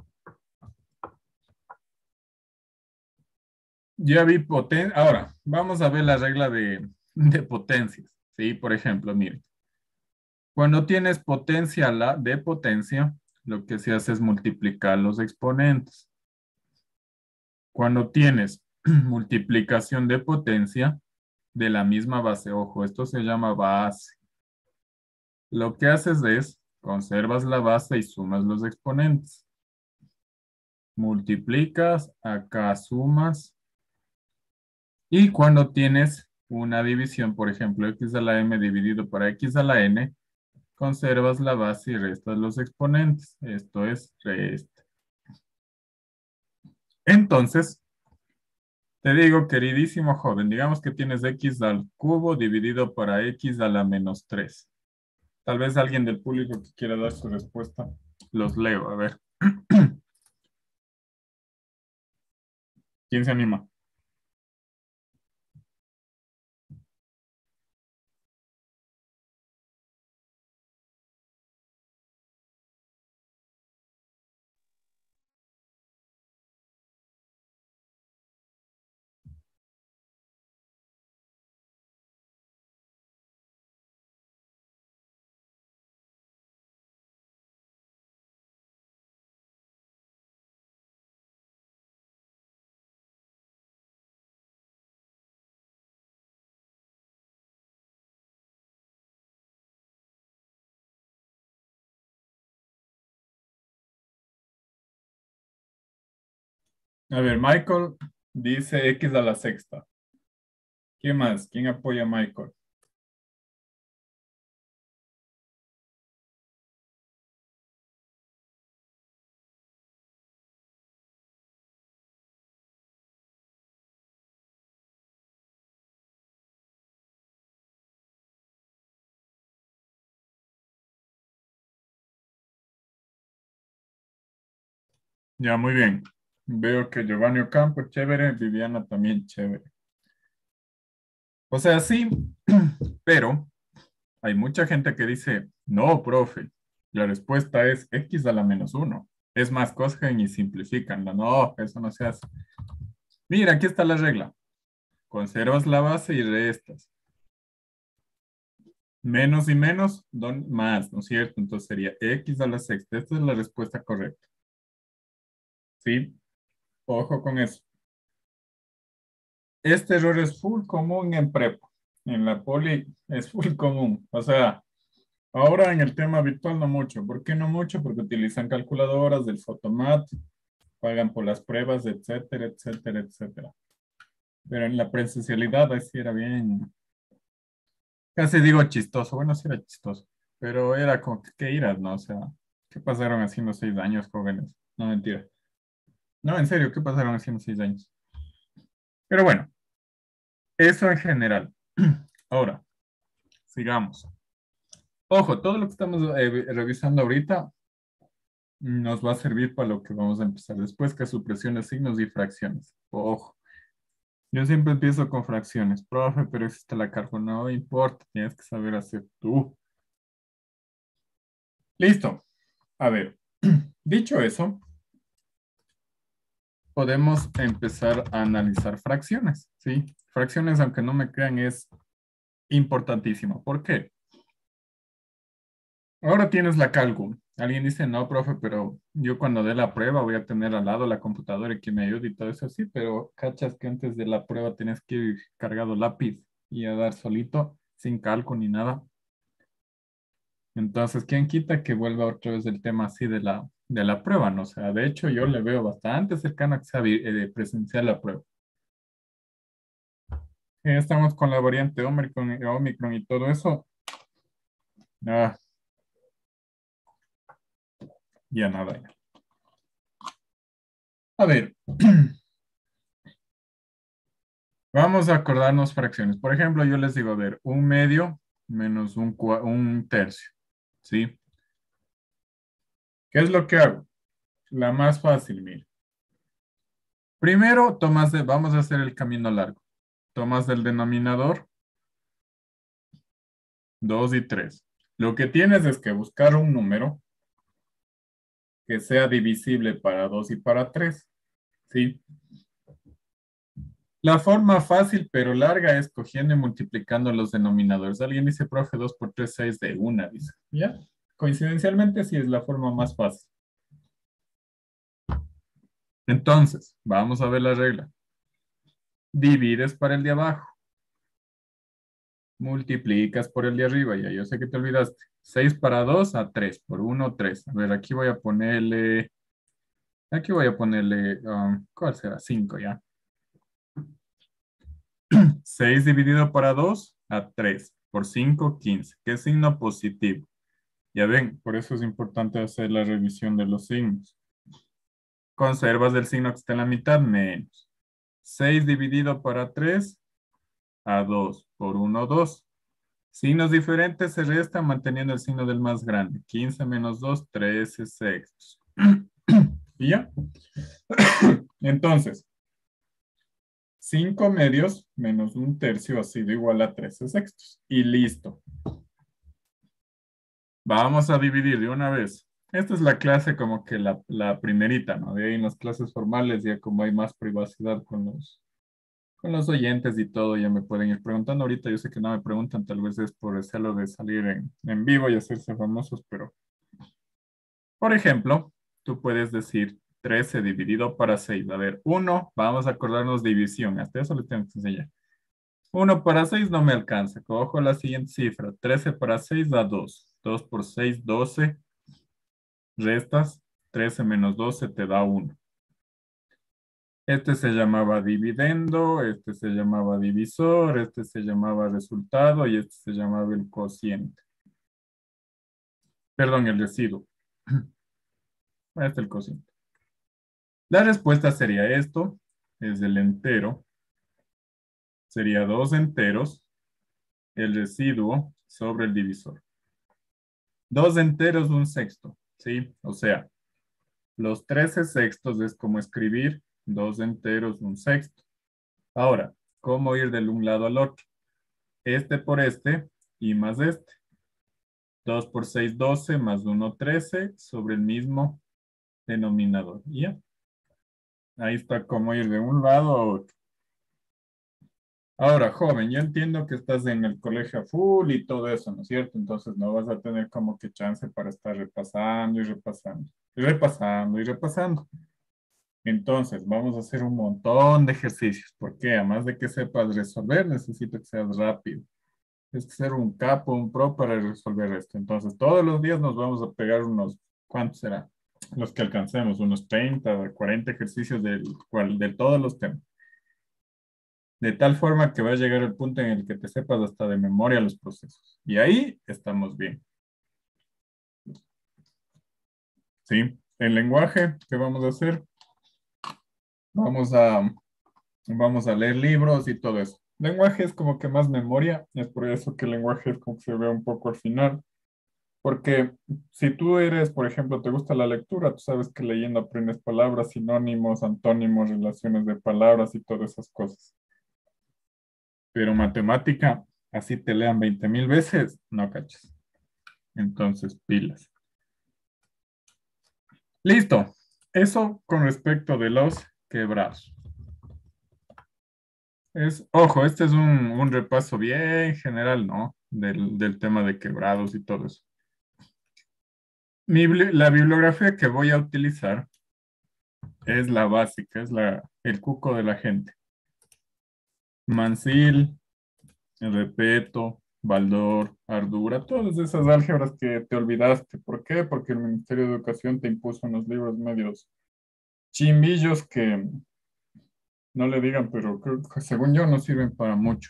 Ya vi potencia. Ahora, vamos a ver la regla de potencias. Sí, por ejemplo, mire, cuando tienes potencia de potencia, lo que se hace es multiplicar los exponentes. Cuando tienes multiplicación de potencia de la misma base, ojo, esto se llama base. Lo que haces es, conservas la base y sumas los exponentes. Multiplicas, acá sumas. Y cuando tienes una división, por ejemplo, x a la m dividido por x a la n, conservas la base y restas los exponentes. Esto es resta. Entonces, te digo, queridísimo joven, digamos que tienes x al cubo dividido para x a la menos 3. Tal vez alguien del público que quiera dar su respuesta. Los leo, a ver. ¿Quién se anima? A ver, Michael dice x a la sexta. ¿Quién más? ¿Quién apoya a Michael? Ya, muy bien. Veo que Giovanni Ocampo, chévere, Viviana también, chévere. O sea, sí, pero hay mucha gente que dice, no, profe, la respuesta es x a la menos uno. Es más, cogen y simplifican. No, eso no se hace. Mira, aquí está la regla. Conservas la base y restas. Menos y menos, don más, ¿no es cierto? Entonces sería x a la sexta. Esta es la respuesta correcta. ¿Sí? Ojo con eso. Este error es full común en prepa. En la poli es full común. O sea, ahora en el tema virtual no mucho. ¿Por qué no mucho? Porque utilizan calculadoras del Photomat, pagan por las pruebas, etcétera, etcétera, etcétera. Pero en la presencialidad ahí sí era bien, casi digo chistoso. Bueno, sí era chistoso, pero era como que qué iras, ¿no? O sea, ¿qué pasaron haciendo 6 años, jóvenes? No, mentira. No, en serio, ¿qué pasaron haciendo 6 años? Pero bueno, eso en general. Ahora, sigamos. Ojo, todo lo que estamos revisando ahorita nos va a servir para lo que vamos a empezar después, que es supresión de signos y fracciones. Ojo, yo siempre empiezo con fracciones. Profe, pero existe la carga. No importa, tienes que saber hacer tú. Listo. A ver, dicho eso, podemos empezar a analizar fracciones, ¿sí? Fracciones, aunque no me crean, es importantísimo. ¿Por qué? Ahora tienes la cálculo. Alguien dice, no, profe, pero yo cuando dé la prueba voy a tener al lado la computadora y que me ayude y todo eso, sí, pero cachas que antes de la prueba tienes que ir cargado lápiz y a dar solito, sin cálculo ni nada. Entonces, ¿quién quita que vuelva otra vez el tema así de la prueba? ¿No? O sea, de hecho, yo le veo bastante cercano a que sea presencial la prueba. Estamos con la variante Omicron y todo eso. Ah, ya nada. Ya. A ver, vamos a acordarnos fracciones. Por ejemplo, yo les digo, a ver, un medio menos un tercio. ¿Sí? ¿Qué es lo que hago? La más fácil, mira. Primero, vamos a hacer el camino largo. Tomas del denominador 2 y 3. Lo que tienes es que buscar un número que sea divisible para 2 y para 3. ¿Sí? La forma fácil pero larga es cogiendo y multiplicando los denominadores. Alguien dice, profe, 2 por 3, 6 de una, dice. ¿Ya? Coincidencialmente sí es la forma más fácil. Entonces, vamos a ver la regla. Divides para el de abajo, multiplicas por el de arriba, ya yo sé que te olvidaste. 6 para 2 a 3 por 1, 3. A ver, aquí voy a ponerle, ¿cuál será? 5 ya. 6 dividido para 2 a 3 por 5, 15. ¿Qué signo positivo? Ya ven, por eso es importante hacer la revisión de los signos. Conservas el signo que está en la mitad, menos. 6 dividido para 3 a 2 por 1, 2. Signos diferentes se restan manteniendo el signo del más grande. 15 menos 2, 13 sextos. ¿Y ya? Entonces, 5 medios menos un tercio ha sido igual a 13 sextos. Y listo. Vamos a dividir de una vez. Esta es la clase como que la primerita, ¿no? De ahí en las clases formales ya como hay más privacidad con los oyentes y todo, ya me pueden ir preguntando. Ahorita yo sé que no me preguntan, tal vez es por el celo de salir en vivo y hacerse famosos, pero por ejemplo, tú puedes decir 13 dividido para 6. A ver, uno, vamos a acordarnos división, hasta eso le tengo que enseñar. 1 para 6 no me alcanza. Cojo la siguiente cifra. 13 para 6 da 2. 2 por 6, 12. Restas. 13 menos 12 te da 1. Este se llamaba dividendo, este se llamaba divisor, este se llamaba resultado y este se llamaba el cociente. Perdón, el residuo. Este es el cociente. La respuesta sería esto, es el entero. Sería 2 enteros, el residuo sobre el divisor. 2 enteros, un sexto, ¿sí? O sea, los 13 sextos es como escribir 2 enteros, un sexto. Ahora, ¿cómo ir del un lado al otro? Este por este y más este. 2 por 6, 12, más uno 13 sobre el mismo denominador. ¿Ya? Ahí está cómo ir de un lado a otro. Ahora, joven, yo entiendo que estás en el colegio a full y todo eso, ¿no es cierto? Entonces no vas a tener como que chance para estar repasando y repasando, y repasando y repasando. Entonces, vamos a hacer un montón de ejercicios, porque además de que sepas resolver, necesito que seas rápido. Es que ser un capo, un pro para resolver esto. Entonces, todos los días nos vamos a pegar unos, ¿cuántos será? Los que alcancemos, unos 30 40 ejercicios de todos los temas. De tal forma que va a llegar el punto en el que te sepas hasta de memoria los procesos. Y ahí estamos bien. ¿Sí? El lenguaje, ¿qué vamos a hacer? Vamos a, vamos a leer libros y todo eso. Lenguaje es como que más memoria, es por eso que el lenguaje es como que se ve un poco al final. Porque si tú eres, por ejemplo, te gusta la lectura, tú sabes que leyendo aprendes palabras, sinónimos, antónimos, relaciones de palabras y todas esas cosas. Pero matemática, así te lean 20,000 veces, no cachas. Entonces, pilas. Listo. Eso con respecto de los quebrados. Ojo, este es un repaso bien general, ¿no? Del tema de quebrados y todo eso. La bibliografía que voy a utilizar es la básica, es el cuco de la gente. Mansil, Repeto, Baldor, Ardura, todas esas álgebras que te olvidaste. ¿Por qué? Porque el Ministerio de Educación te impuso unos libros medios chimbillos que no le digan, pero creo que según yo no sirven para mucho.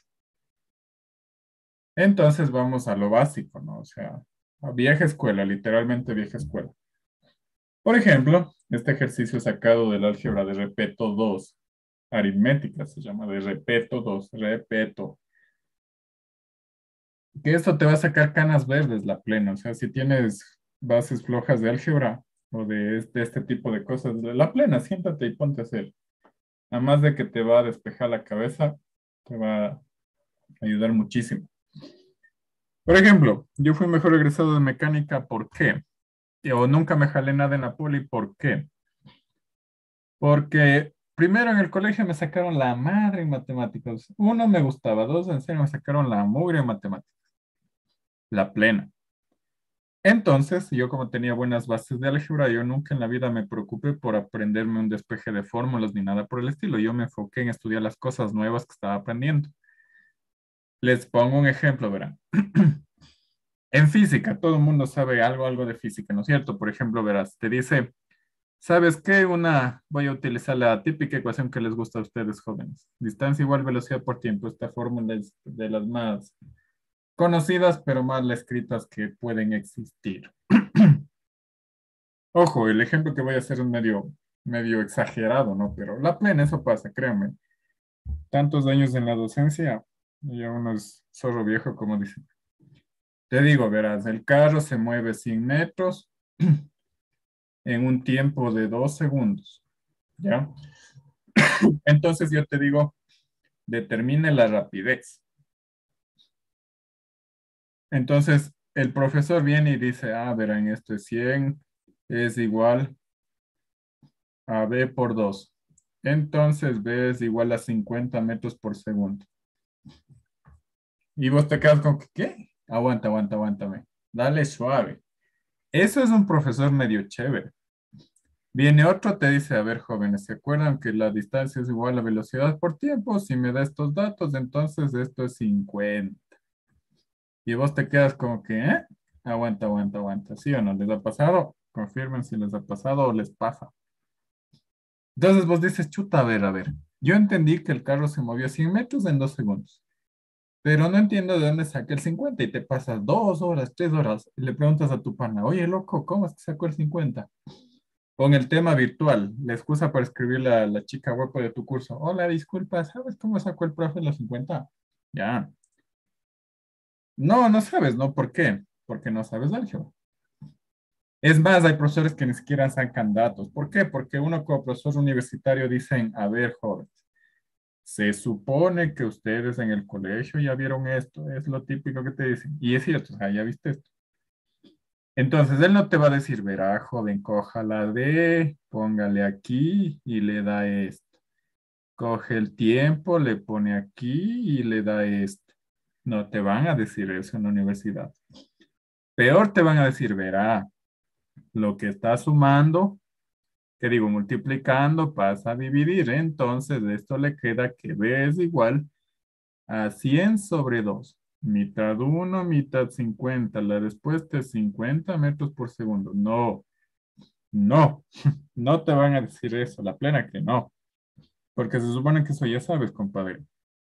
Entonces vamos a lo básico, ¿no? O sea, a vieja escuela, literalmente vieja escuela. Por ejemplo, este ejercicio sacado del álgebra de Repeto 2, aritmética se llama, de Repeto 2, Repeto. Que esto te va a sacar canas verdes la plena. O sea, si tienes bases flojas de álgebra o de este tipo de cosas, la plena, siéntate y ponte a hacer. Además de que te va a despejar la cabeza, te va a ayudar muchísimo. Por ejemplo, yo fui mejor egresado de mecánica, ¿por qué? O nunca me jalé nada en la poli, ¿por qué? Porque primero en el colegio me sacaron la madre en matemáticas. Uno, me gustaba. Dos, en serio me sacaron la mugre en matemáticas. La plena. Entonces, yo como tenía buenas bases de álgebra, yo nunca en la vida me preocupé por aprenderme un despeje de fórmulas ni nada por el estilo. Yo me enfoqué en estudiar las cosas nuevas que estaba aprendiendo. Les pongo un ejemplo, verán. En física, todo el mundo sabe algo de física, ¿no es cierto? Por ejemplo, verás, te dice, ¿sabes qué? Voy a utilizar la típica ecuación que les gusta a ustedes, jóvenes. Distancia igual velocidad por tiempo. Esta fórmula es de las más conocidas, pero mal escritas que pueden existir. Ojo, el ejemplo que voy a hacer es medio exagerado, ¿no? Pero la plena, eso pasa, créanme. Tantos años en la docencia, y ya uno es zorro viejo, como dicen. Te digo, verás, el carro se mueve 100 metros en un tiempo de 2 segundos, ¿ya? Entonces yo te digo, determine la rapidez. Entonces el profesor viene y dice, verán, esto es 100, es igual a B por 2. Entonces B es igual a 50 metros por segundo. Y vos te quedas con, ¿qué? Aguántame. Dale suave. Eso es un profesor medio chévere. Viene otro, te dice, a ver, jóvenes, ¿se acuerdan que la distancia es igual a velocidad por tiempo? Si me da estos datos, entonces esto es 50. Y vos te quedas como que, ¿eh? Aguanta. ¿Sí o no? ¿Les ha pasado? Confirmen si les ha pasado o les pasa. Entonces vos dices, chuta, a ver. Yo entendí que el carro se movió 100 metros en 2 segundos. Pero no entiendo de dónde saqué el 50 y te pasas 2 horas, 3 horas y le preguntas a tu pana, oye, loco, ¿cómo es que sacó el 50? Con el tema virtual, la excusa para escribir la chica guapa de tu curso. Hola, disculpa, ¿sabes cómo sacó el profe los 50? Ya. No, no sabes, ¿no? ¿Por qué? Porque no sabes álgebra. Es más, hay profesores que ni siquiera sacan datos. ¿Por qué? Porque uno como profesor universitario dicen, a ver, jóvenes, se supone que ustedes en el colegio ya vieron esto, es lo típico que te dicen. Y es cierto, o sea, ya viste esto. Entonces, él no te va a decir, verá, joven, coja la D, póngale aquí y le da esto. Coge el tiempo, le pone aquí y le da esto. No te van a decir eso en la universidad. Peor te van a decir, verá, lo que está sumando, que digo, multiplicando, pasa a dividir. Entonces, esto le queda que B es igual a 100 sobre 2. Mitad uno, mitad 50. La respuesta es 50 metros por segundo. No, no, no te van a decir eso, la plena que no. Porque se supone que eso ya sabes, compadre.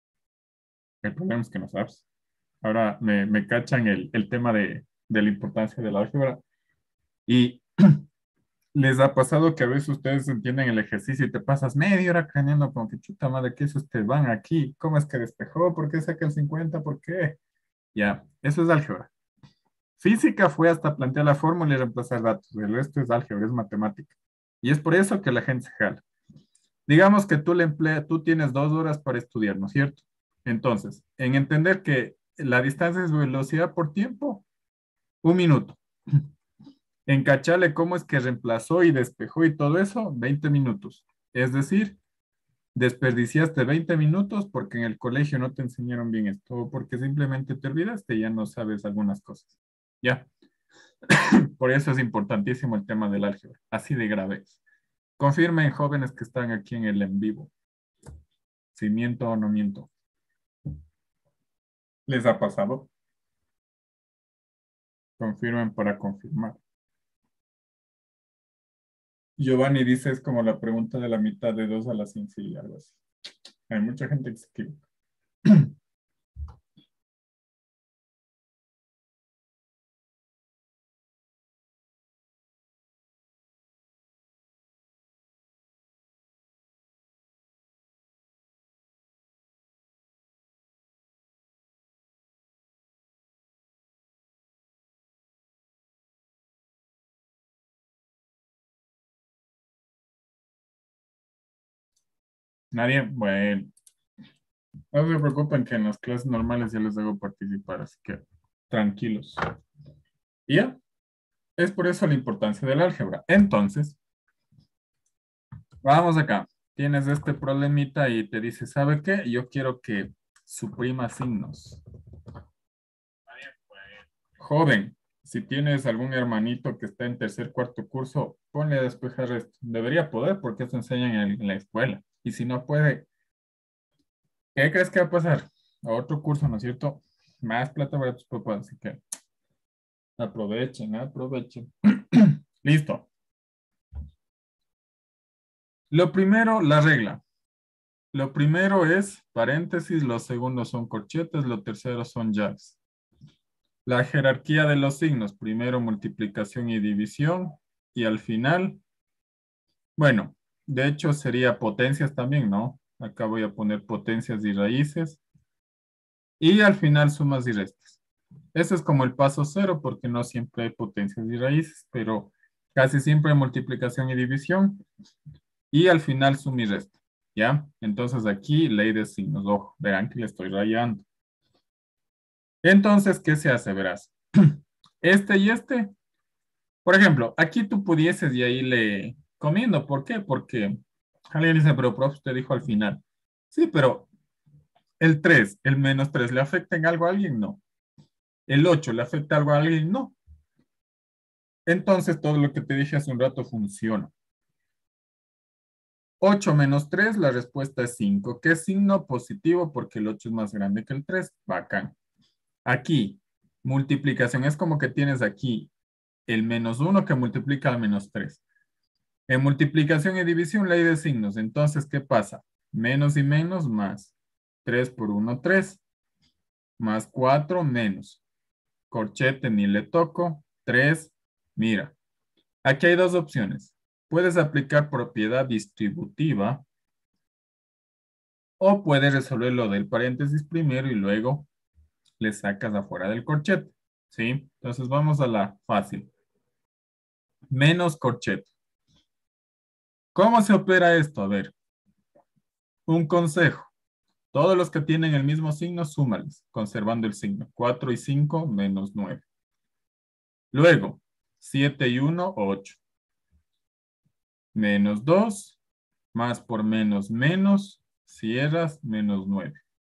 El problema es que no sabes. Ahora me cachan el tema de la importancia del álgebra. Y les ha pasado que a veces ustedes entienden el ejercicio y te pasas media hora craneando como que chuta madre, ¿qué es ustedes van aquí? ¿Cómo es que despejó? ¿Por qué saca el 50? ¿Por qué? Ya, eso es álgebra. Física fue hasta plantear la fórmula y reemplazar datos. El resto es álgebra, es matemática. Y es por eso que la gente se jala. Digamos que tú tienes 2 horas para estudiar, ¿no es cierto? Entonces, en entender que la distancia es velocidad por tiempo, 1 minuto. En cacharle cómo es que reemplazó y despejó y todo eso, 20 minutos. Es decir, desperdiciaste 20 minutos porque en el colegio no te enseñaron bien esto o porque simplemente te olvidaste y ya no sabes algunas cosas. Ya. Por eso es importantísimo el tema del álgebra, así de grave es. Confirmen, jóvenes que están aquí en el en vivo, si miento o no miento. ¿Les ha pasado? Confirmen para confirmar. Giovanni dice, es como la pregunta de la mitad de 2 a la sencilla, algo así. Hay mucha gente que se equivoca. Nadie, bueno, no se preocupen que en las clases normales ya les hago participar, así que tranquilos. Y ya, es por eso la importancia del álgebra. Entonces, vamos acá. Tienes este problemita y te dice, ¿sabe qué? Yo quiero que suprima signos. Joven, si tienes algún hermanito que está en tercer, cuarto curso, ponle a despejar esto. Debería poder porque eso enseñan en la escuela. Y si no puede, ¿qué crees que va a pasar? A otro curso, ¿no es cierto? Más plata para tus papás, así que aprovechen, aprovechen. Listo. Lo primero, la regla. Lo primero es paréntesis, los segundos son corchetes, lo tercero son llaves. La jerarquía de los signos, primero multiplicación y división, y al final, bueno, de hecho sería potencias también, ¿no? Acá voy a poner potencias y raíces, y al final sumas y restas. Eso es como el paso cero, porque no siempre hay potencias y raíces, pero casi siempre hay multiplicación y división, y al final suma y resta, ¿ya? Entonces aquí, ley de signos, ojo, verán que le estoy rayando. Entonces, ¿qué se hace? Verás, este y este. Por ejemplo, aquí tú pudieses y ahí le comiendo. ¿Por qué? Porque alguien dice, pero profe, usted dijo al final. Sí, pero el 3, el -3, ¿le afecta en algo a alguien? No. El 8, ¿le afecta algo a alguien? No. Entonces, todo lo que te dije hace un rato funciona. 8 menos 3, la respuesta es 5. ¿Qué signo? Positivo porque el 8 es más grande que el 3. Bacán. Aquí, multiplicación. Es como que tienes aquí el -1 que multiplica al -3. En multiplicación y división, ley de signos. Entonces, ¿qué pasa? Menos y menos más. 3 por 1, 3. Más 4 menos. Corchete ni le toco. 3. Mira, aquí hay dos opciones. Puedes aplicar propiedad distributiva o puedes resolver lo del paréntesis primero y luego le sacas afuera del corchete. ¿Sí? Entonces vamos a la fácil. Menos corchete. ¿Cómo se opera esto? A ver, un consejo. Todos los que tienen el mismo signo, súmales, conservando el signo. 4 y 5 menos 9. Luego, 7 y 1, 8. Menos 2, más por menos, menos, cierras, menos 9.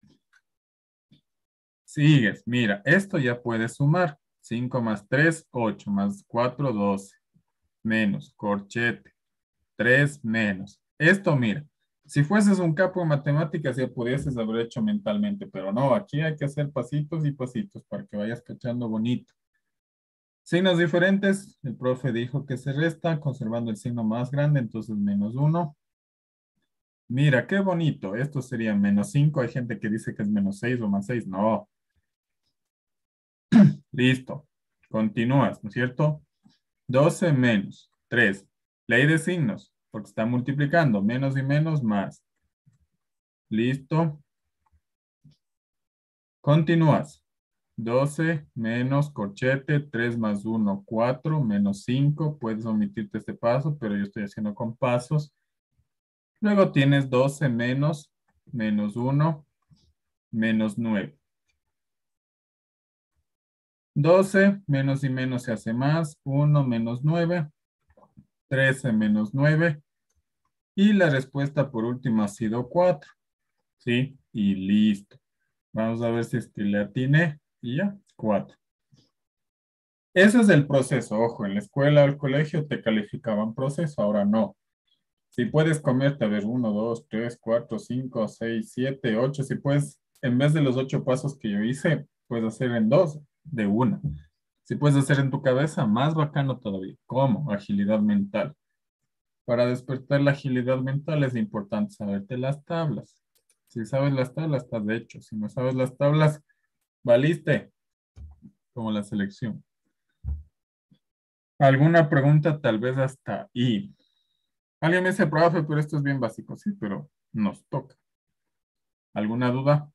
Sigues, mira, esto ya puedes sumar. 5 más 3, 8, más 4, 12. Menos, corchete, 3 menos. Esto, mira, si fueses un capo en matemáticas ya pudieses haber hecho mentalmente, pero no, aquí hay que hacer pasitos y pasitos para que vayas cachando bonito. Signos diferentes, el profe dijo que se resta conservando el signo más grande, entonces -1. Mira, qué bonito, esto sería -5. Hay gente que dice que es -6 o +6. No, listo. Continúas, ¿no es cierto? 12 menos 3. Ley de signos, porque está multiplicando. Menos y menos más. Listo. Continúas. 12 menos corchete, 3 más 1, 4, menos 5. Puedes omitirte este paso, pero yo estoy haciendo con pasos. Luego tienes 12 menos, menos 1, menos 9. 12 menos y menos se hace más. 1 menos 9, 13 menos 9. Y la respuesta por último ha sido 4. ¿Sí? Y listo. Vamos a ver si es que le atiné. Y ya, 4. Ese es el proceso, ojo, en la escuela o el colegio te calificaban proceso, ahora no. Si puedes comerte, a ver, uno, dos, tres, cuatro, cinco, seis, siete, ocho, si puedes, en vez de los 8 pasos que yo hice, puedes hacer en dos, de una. Si puedes hacer en tu cabeza, más bacano todavía. ¿Cómo? Agilidad mental. Para despertar la agilidad mental es importante saberte las tablas. Si sabes las tablas, estás hecho. Si no sabes las tablas, valiste, como la selección. ¿Alguna pregunta tal vez hasta ahí? Alguien me dice, profe, pero esto es bien básico, sí, pero nos toca. ¿Alguna duda?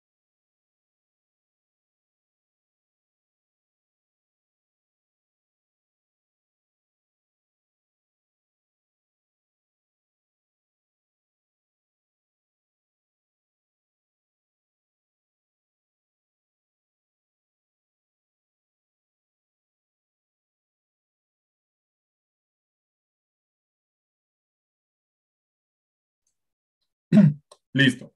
Listo.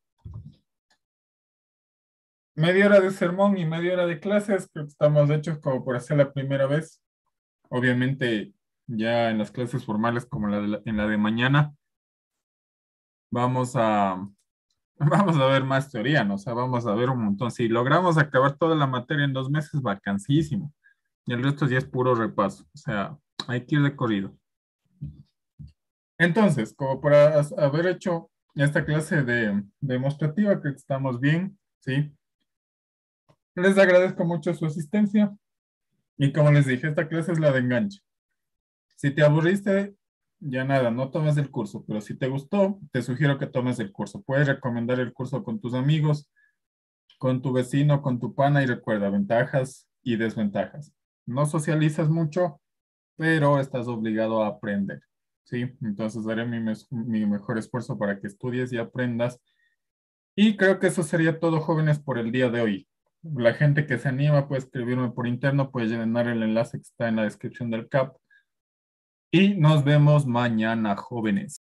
Media hora de sermón y media hora de clases, creo que estamos hechos como por hacer la primera vez. Obviamente, ya en las clases formales como en la de mañana, vamos a, vamos a ver más teoría, ¿no? O sea, vamos a ver un montón. Si logramos acabar toda la materia en 2 meses, vacancísimo. Y el resto ya es puro repaso. O sea, hay que ir de corrido. Entonces, como para haber hecho esta clase de demostrativa, creo que estamos bien, ¿sí? Les agradezco mucho su asistencia y como les dije, esta clase es la de enganche. Si te aburriste, ya nada, no tomes el curso, pero si te gustó, te sugiero que tomes el curso. Puedes recomendar el curso con tus amigos, con tu vecino, con tu pana y recuerda ventajas y desventajas. No socializas mucho, pero estás obligado a aprender, ¿sí? Entonces haré mi mejor esfuerzo para que estudies y aprendas. Y creo que eso sería todo, jóvenes, por el día de hoy. La gente que se anima puede escribirme por interno, puede llenar el enlace que está en la descripción del CAP. Y nos vemos mañana, jóvenes.